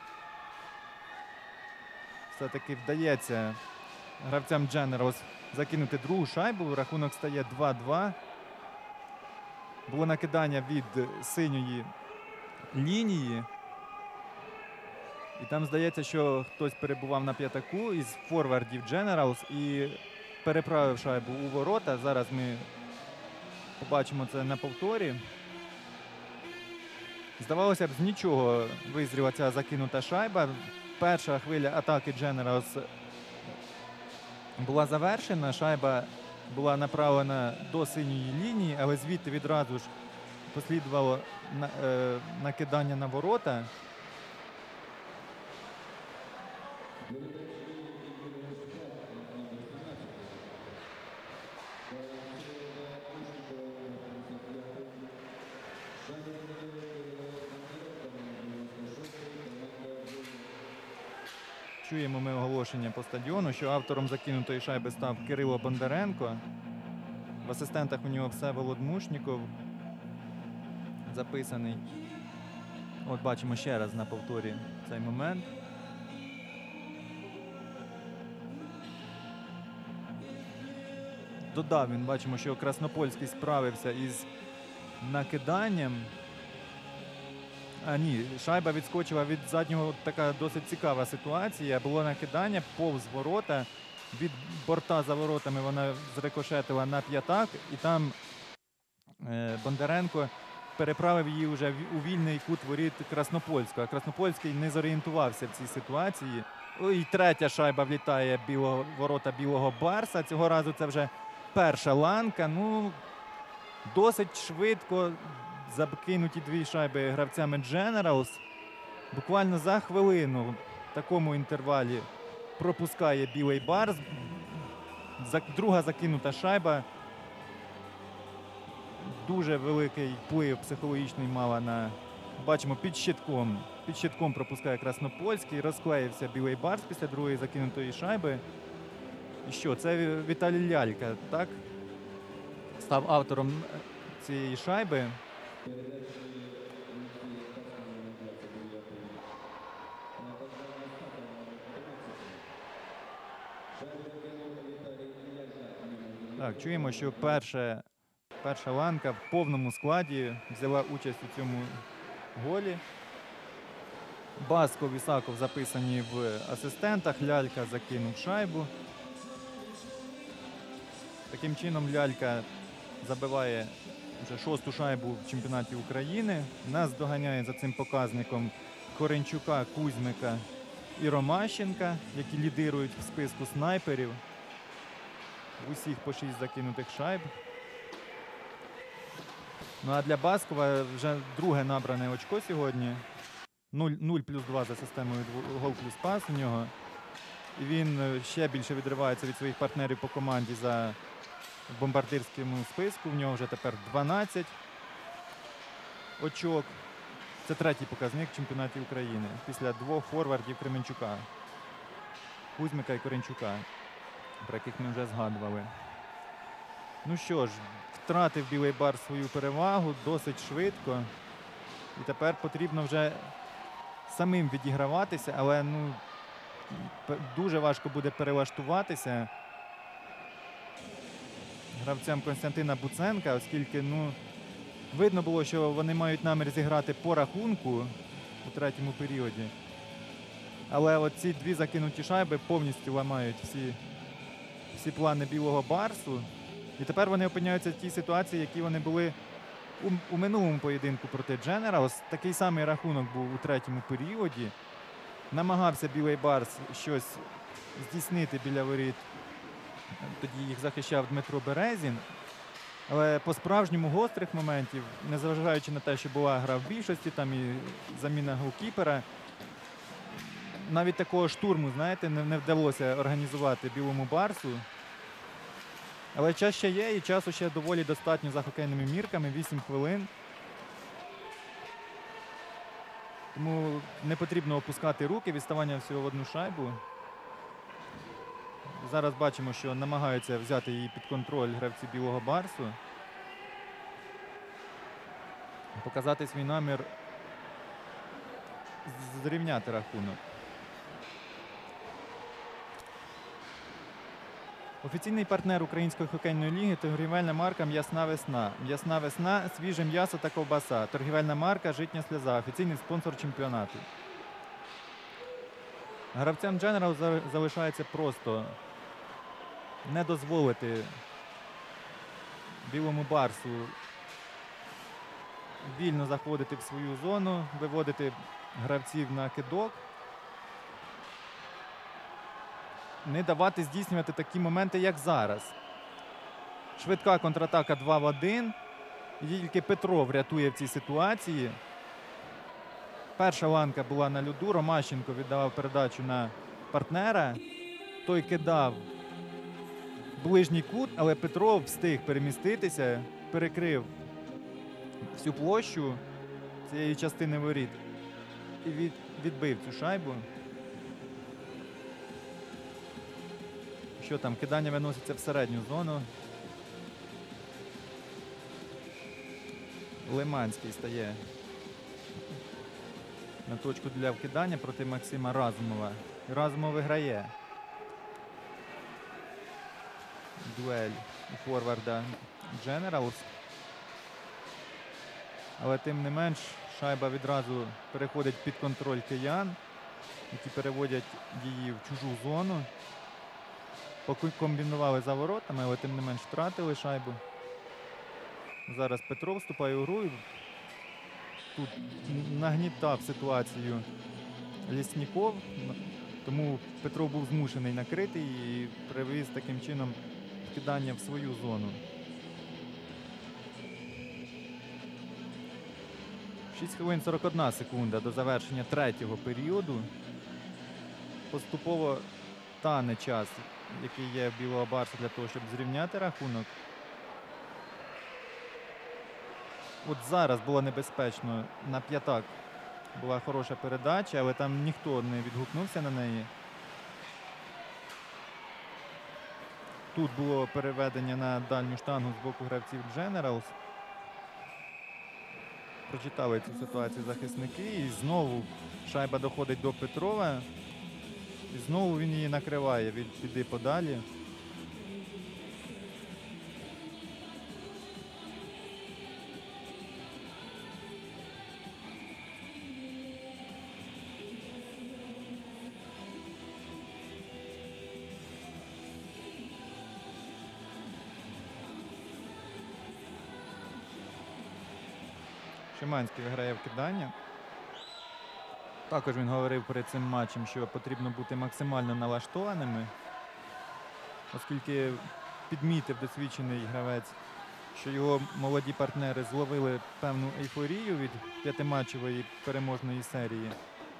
все-таки вдається гравцям Generals закинути другу шайбу. Рахунок стає два-два. Було накидання від синьої лінії. І там здається, що хтось перебував на п'ятаку із форвардів Generals і переправив шайбу у ворота. Зараз ми побачимо це на повторі. Здавалося б, з нічого визріла ця закинута шайба. Перша хвиля атаки Generals була завершена. Шайба була направлена до синьої лінії, але звідти відразу ж послідувало накидання на ворота. Чуємо ми оголошення по стадіону, що автором закинутої шайби став Кирило Бондаренко. В асистентах у нього Всеволод Мушніков записаний. От бачимо ще раз на повторі цей момент. Додав він, бачимо, що Краснопольський справився із накиданням. А ні, шайба відскочила від заднього, така досить цікава ситуація. Було накидання повз ворота. Від борта за воротами вона зрикошетила на п'ятак, і там е, Бондаренко переправив її вже у вільний кут воріт Краснопольського. А Краснопольський не зорієнтувався в цій ситуації. І третя шайба влітає білого, ворота білого Барса. Цього разу це вже перша ланка. Ну, досить швидко закинуті дві шайби гравцями Generals. Буквально за хвилину в такому інтервалі пропускає білий Барс. Друга закинута шайба. Дуже великий вплив психологічний мала на... Бачимо, під щитком. Під щитком пропускає Краснопольський. Розклеївся білий Барс після другої закинутої шайби. І що? Це Віталій Лялька, так? Став автором цієї шайби. Так, чуємо, що перша, перша ланка в повному складі взяла участь у цьому голі. Басков і Саков записані в асистентах. Лялька закинув шайбу. Таким чином Лялька забиває вже шосту шайбу в чемпіонаті України. Нас доганяє за цим показником Коренчука, Кузьмика і Ромащенка, які лідирують в списку снайперів. В усіх по шість закинутих шайб. Ну а для Баскова вже друге набране очко сьогодні. нуль плюс два за системою гол плюс пас у нього. І він ще більше відривається від своїх партнерів по команді за бомбардирському списку. В нього вже тепер дванадцять очок. Це третій показник в чемпіонаті України. Після двох форвардів Кременчука. Кузьмика і Коренчука, про яких ми вже згадували. Ну що ж, втратив білий Барс свою перевагу досить швидко. І тепер потрібно вже самим відіграватися, але ну, дуже важко буде перелаштуватися гравцям Костянтина Буценка, оскільки ну, видно було, що вони мають намір зіграти по рахунку у третьому періоді. Але оці дві закинуті шайби повністю ламають всі, всі плани білого Барсу. І тепер вони опиняються в тій ситуації, які вони були у, у минулому поєдинку проти Generals. Такий самий рахунок був у третьому періоді. Намагався білий Барс щось здійснити біля воріт. Тоді їх захищав Дмитро Березін. Але по-справжньому гострих моментів, незважаючи на те, що була гра в більшості, там і заміна голкіпера, навіть такого штурму, знаєте, не, не вдалося організувати білому Барсу. Але час ще є, і часу ще доволі достатньо за хокейними мірками, вісім хвилин. Тому не потрібно опускати руки, відставання всього в одну шайбу. Зараз бачимо, що намагаються взяти її під контроль гравці білого Барсу. Показати свій намір зрівняти рахунок. Офіційний партнер Української хокейної ліги – торгівельна марка «М'ясна весна». «М'ясна весна» – свіже м'ясо та ковбаса. Торгівельна марка «Житня сльоза» – офіційний спонсор чемпіонату. Гравцям General залишається просто не дозволити білому Барсу вільно заходити в свою зону, виводити гравців на кидок. Не давати здійснювати такі моменти, як зараз. Швидка контратака два в один. І тільки Петров рятує в цій ситуації. Перша ланка була на льоду. Ромащенко віддавав передачу на партнера. Той кидав ближній кут, але Петров встиг переміститися, перекрив всю площу цієї частини воріт і від, відбив цю шайбу. Що там, кидання виноситься в середню зону. Лиманський стає на точку для вкидання проти Максима Разумова. Разумов виграє дуель у форварда Generals. Але тим не менш шайба відразу переходить під контроль киян, які переводять її в чужу зону. Поки комбінували за воротами, але тим не менш втратили шайбу. Зараз Петро вступає у гру. Тут нагнітав ситуацію Лєсніков, тому Петро був змушений накрити і привіз таким чином кидання в свою зону. шість хвилин сорок одна секунда до завершення третього періоду. Поступово тане час, який є в Білого Барса для того, щоб зрівняти рахунок. От зараз було небезпечно. На п'ятак була хороша передача, але там ніхто не відгукнувся на неї. Тут було переведення на дальню штангу з боку гравців Generals. Прочитали цю ситуацію захисники. І знову шайба доходить до Петрова. І знову він її накриває від піди подалі. Шиманський виграє в кидання. Також він говорив перед цим матчем, що потрібно бути максимально налаштованими, оскільки підмітив досвідчений гравець, що його молоді партнери зловили певну ейфорію від п'ятиматчевої переможної серії.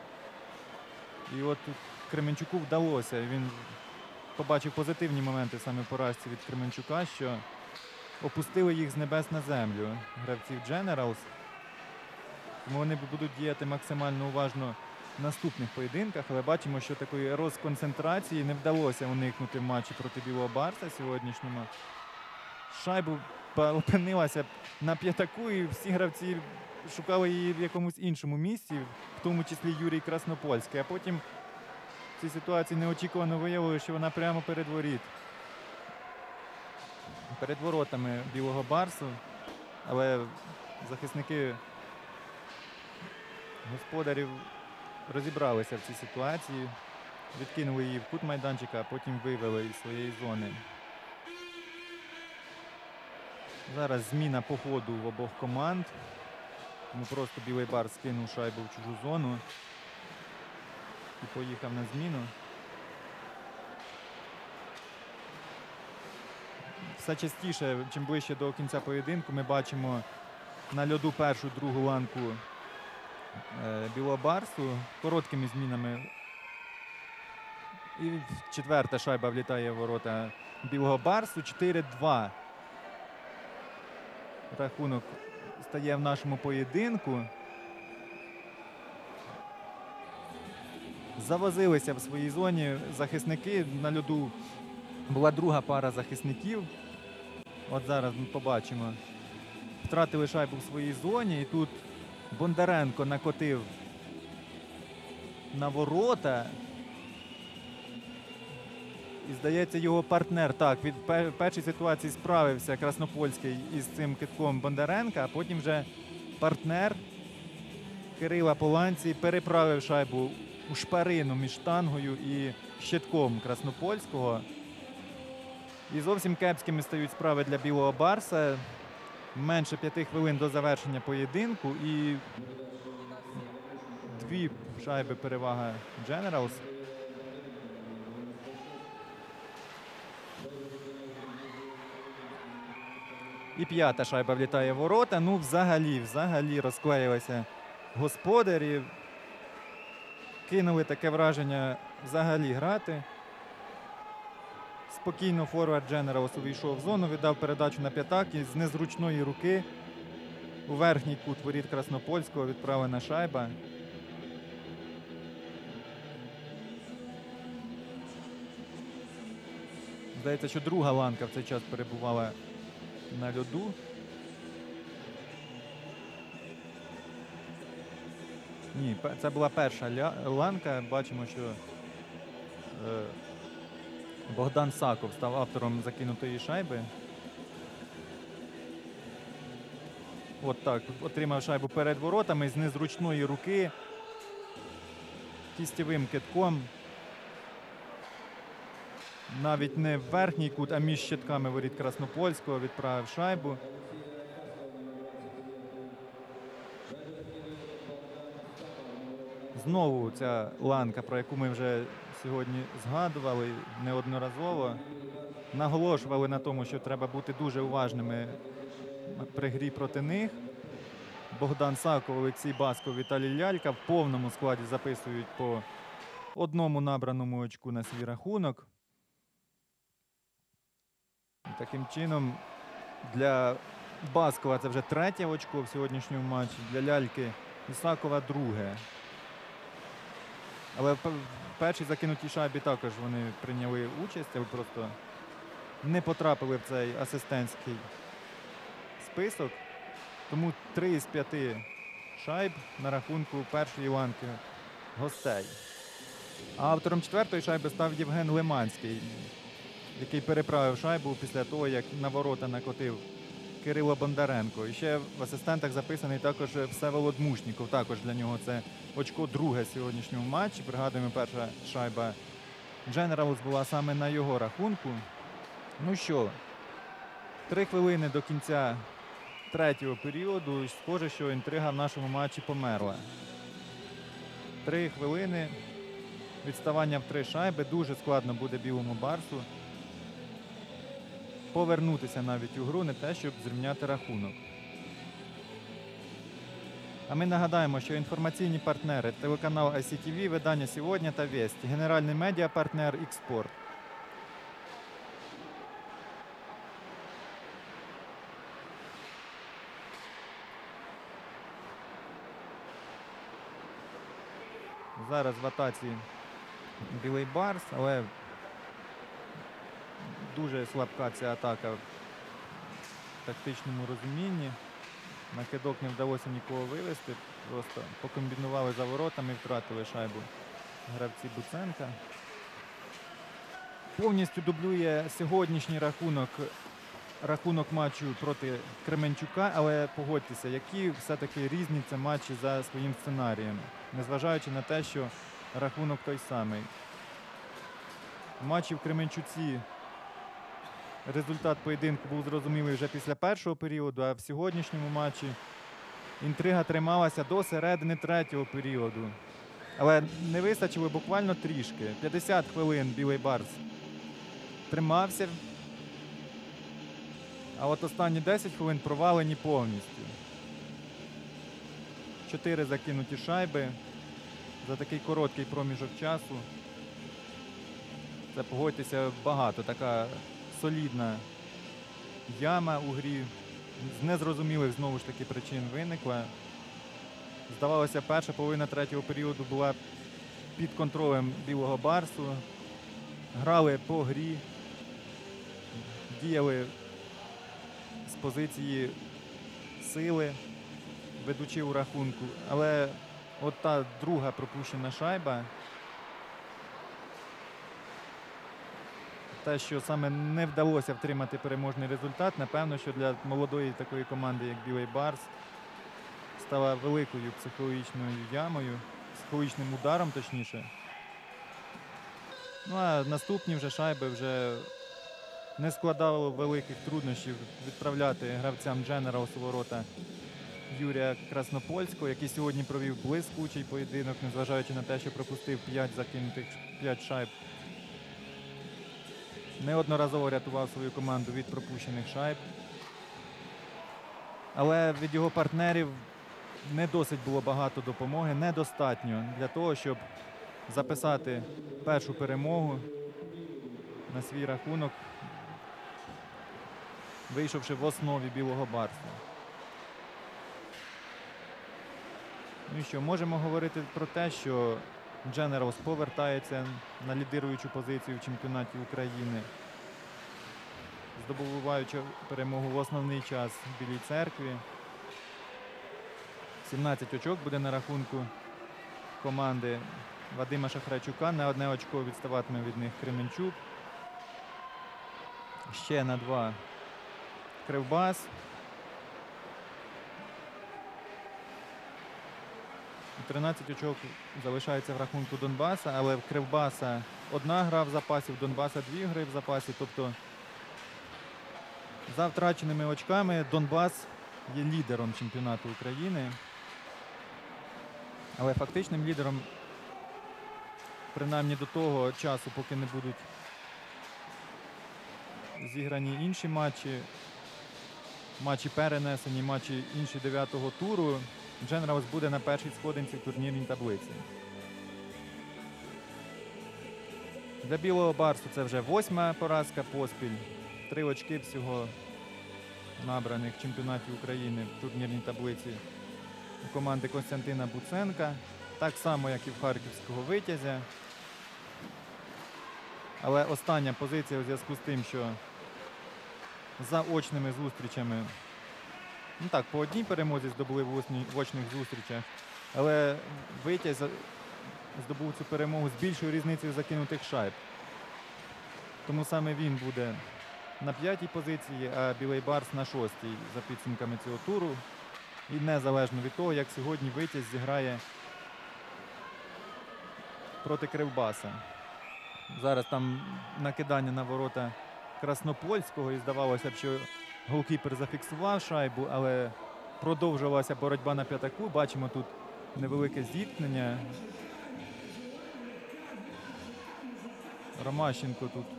І от Кременчуку вдалося. Він побачив позитивні моменти саме в поразці від Кременчука, що опустили їх з небес на землю гравців Generals. Тому вони будуть діяти максимально уважно в наступних поєдинках, але бачимо, що такої розконцентрації не вдалося уникнути в матчі проти Білого Барса сьогоднішньому. Шайбу опинилася на п'ятаку, і всі гравці шукали її в якомусь іншому місці, в тому числі Юрій Краснопольський. А потім в цій ситуації неочікувано виявили, що вона прямо перед воріт. Перед воротами Білого Барсу, але захисники господарів розібралися в цій ситуації, відкинули її в кут майданчика, а потім вивели із своєї зони. Зараз зміна по ходу в обох команд. Тому просто Білий Барс скинув шайбу в чужу зону і поїхав на зміну. Все частіше, чим ближче до кінця поєдинку, ми бачимо на льоду першу, другу ланку Білого Барсу короткими змінами. І четверта шайба влітає в ворота Білого Барсу. чотири-два. Рахунок стає в нашому поєдинку. Завозилися в своїй зоні захисники. На льоду була друга пара захисників. От зараз ми побачимо. Втратили шайбу в своїй зоні. І тут Бондаренко накотив на ворота. І, здається, його партнер, так, від першої ситуації справився Краснопольський із цим китком Бондаренка, а потім вже партнер Кирила Поланці переправив шайбу у шпарину між штангою і щитком Краснопольського. І зовсім кепськими стають справи для Білого Барса. Менше п'яти хвилин до завершення поєдинку і дві шайби перевага Generals. І п'ята шайба влітає в ворота. Ну, взагалі, взагалі розклеїлися господарі. Кинули таке враження взагалі грати. Спокійно форвард Generals увійшов в зону, віддав передачу на п'ятак і з незручної руки у верхній кут воріт Краснопольського відправлена шайба. Здається, що друга ланка в цей час перебувала на льоду. Ні, це була перша ланка. Бачимо, що е, Богдан Саков став автором закинутої шайби. От так, отримав шайбу перед воротами з незручної руки. Кістєвим китком. Навіть не в верхній кут, а між щитками воріт Краснопольського відправив шайбу. Знову ця ланка, про яку ми вже сьогодні згадували неодноразово. Наголошували на тому, що треба бути дуже уважними при грі проти них. Богдан Саков, Олексій Басков, Віталій Лялька в повному складі записують по одному набраному очку на свій рахунок. Таким чином, для Баскова це вже третє очко в сьогоднішньому матчі, для Ляльки і Сакова друге. Але в першій закинутій шайбі також вони прийняли участь, але просто не потрапили в цей асистентський список. Тому три із п'яти шайб на рахунку першої ланки гостей. А автором четвертої шайби став Євген Лиманський, який переправив шайбу після того, як на ворота накотив Кирило Бондаренко. І ще в асистентах записаний також Всеволод Мушніков. Також для нього це очко друге в сьогоднішньому матчі. Пригадуємо, перша шайба Generals була саме на його рахунку. Ну що, три хвилини до кінця третього періоду. Схоже, що інтрига в нашому матчі померла. Три хвилини. Відставання в три шайби. Дуже складно буде білому Барсу повернутися навіть у гру, не те, щоб зрівняти рахунок. А ми нагадаємо, що інформаційні партнери – телеканал ай сі ті ві, видання «Сьогодні» та «Вєсті», генеральний медіапартнер «Ікспорт». Зараз в атаці білий Барс, але дуже слабка ця атака в тактичному розумінні. На кидок не вдалося нікого вивести, просто покомбінували за воротами і втратили шайбу гравці Буценка. Повністю дублює сьогоднішній рахунок, рахунок матчу проти Кременчука, але погодьтеся, які все-таки різні це матчі за своїм сценарієм, незважаючи на те, що рахунок той самий. В матчі в Кременчуці результат поєдинку був зрозумілий вже після першого періоду, а в сьогоднішньому матчі інтрига трималася до середини третього періоду. Але не вистачило буквально трішки. п'ятдесят хвилин білий Барс тримався, а от останні десять хвилин провалені повністю. Чотири закинуті шайби за такий короткий проміжок часу. Це, погодьтеся, багато. Така солідна яма у грі. З незрозумілих, знову ж таки, причин виникла. Здавалося, перша половина третього періоду була під контролем білого Барсу. Грали по грі, діяли з позиції сили, ведучи у рахунку. Але от та друга пропущена шайба, те, що саме не вдалося втримати переможний результат, напевно, що для молодої такої команди, як білий Барс, стала великою психологічною ямою, психологічним ударом, точніше. Ну, а наступні вже шайби вже не складало великих труднощів відправляти гравцям Generals у ворота Юрія Краснопольського, який сьогодні провів блискучий поєдинок, незважаючи на те, що пропустив п'ять закинутих п'ять шайб. Неодноразово рятував свою команду від пропущених шайб. Але від його партнерів не досить було багато допомоги, недостатньо для того, щоб записати першу перемогу на свій рахунок, вийшовши в основі білого Барсу. Ну і що, можемо говорити про те, що Generals повертається на лідируючу позицію в чемпіонаті України, здобуваючи перемогу в основний час в Білій Церкві. сімнадцять очок буде на рахунку команди Вадима Шахрайчука. На одне очко відставатиме від них Кременчук. Ще на два Кривбас. тринадцять очок залишається в рахунку Донбаса, але в Кривбаса одна гра в запасі, в Донбаса дві гри в запасі. Тобто за втраченими очками Донбас є лідером чемпіонату України. Але фактичним лідером, принаймні до того часу, поки не будуть зіграні інші матчі, матчі перенесені, матчі інші дев'ятого туру, Дженералс буде на першій сходинці в турнірній таблиці. Для Білого Барсу це вже восьма поразка поспіль. Три очки всього набраних в чемпіонаті України в турнірній таблиці у команди Костянтина Буценка. Так само, як і в харківського Витязя. Але остання позиція у зв'язку з тим, що за очними зустрічами, ну так, по одній перемозі здобули в, очні, в очних зустрічах, але Витязь здобув цю перемогу з більшою різницею закинутих шайб. Тому саме він буде на п'ятій позиції, а Білий Барс на шостій за підсумками цього туру. І незалежно від того, як сьогодні Витязь зіграє проти Кривбаса. Зараз там накидання на ворота Краснопольського, і здавалося б, що голкіпер зафіксував шайбу, але продовжувалася боротьба на п'ятаку. Бачимо тут невелике зіткнення. Ромащенко тут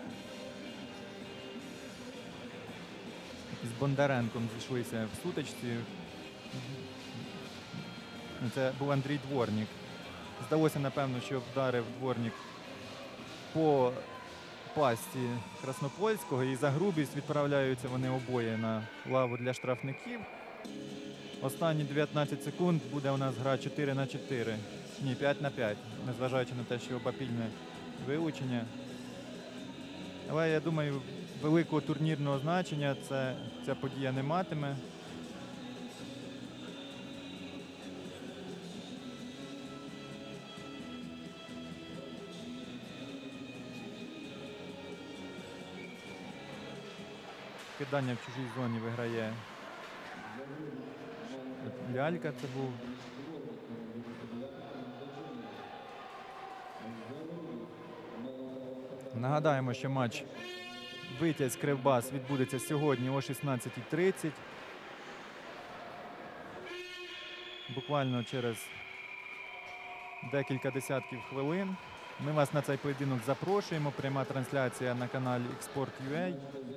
з Бондаренком зійшлися в сутичці. Це був Андрій Дворнік. Здалося, напевно, що вдарив Дворнік по пасті Краснопольського, і за грубість відправляються вони обоє на лаву для штрафників. Останні дев'ятнадцять секунд буде у нас гра чотири на чотири. Ні, п'ять на п'ять, незважаючи на те, що обопільне вилучення. Але я думаю, великого турнірного значення це, ця подія не матиме. Кидання в чужій зоні виграє Лялька, це був. Нагадаємо, що матч Витязь-Кривбас відбудеться сьогодні о шістнадцятій тридцять. Буквально через декілька десятків хвилин. Ми вас на цей поєдинок запрошуємо. Пряма трансляція на каналі Xsport.ua.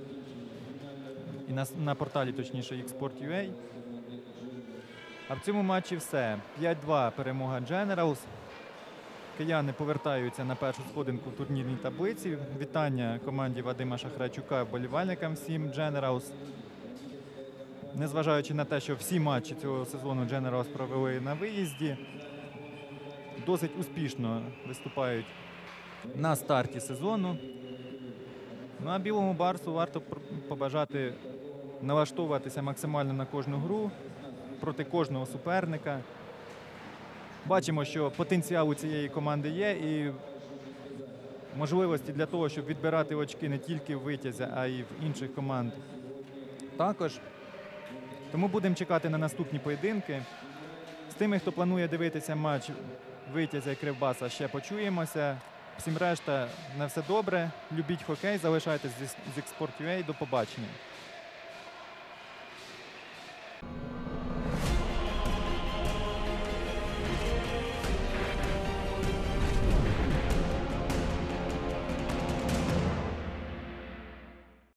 І на, на порталі, точніше, Xsport.ua. А в цьому матчі все. п'ять-два перемога Дженералс. Кияни повертаються на першу сходинку в турнірній таблиці. Вітання команді Вадима Шахрайчука, вболівальникам всім Дженералс. Незважаючи на те, що всі матчі цього сезону Дженералс провели на виїзді, досить успішно виступають на старті сезону. Ну а Білому Барсу варто побажати налаштовуватися максимально на кожну гру, проти кожного суперника. Бачимо, що потенціал у цієї команди є і можливості для того, щоб відбирати очки не тільки в Витязя, а й в інших команд також. Тому будемо чекати на наступні поєдинки. З тими, хто планує дивитися матч Витязя і Кривбаса, ще почуємося. Всім решта, на все добре. Любіть хокей, залишайтесь з Xsport.ua. До побачення.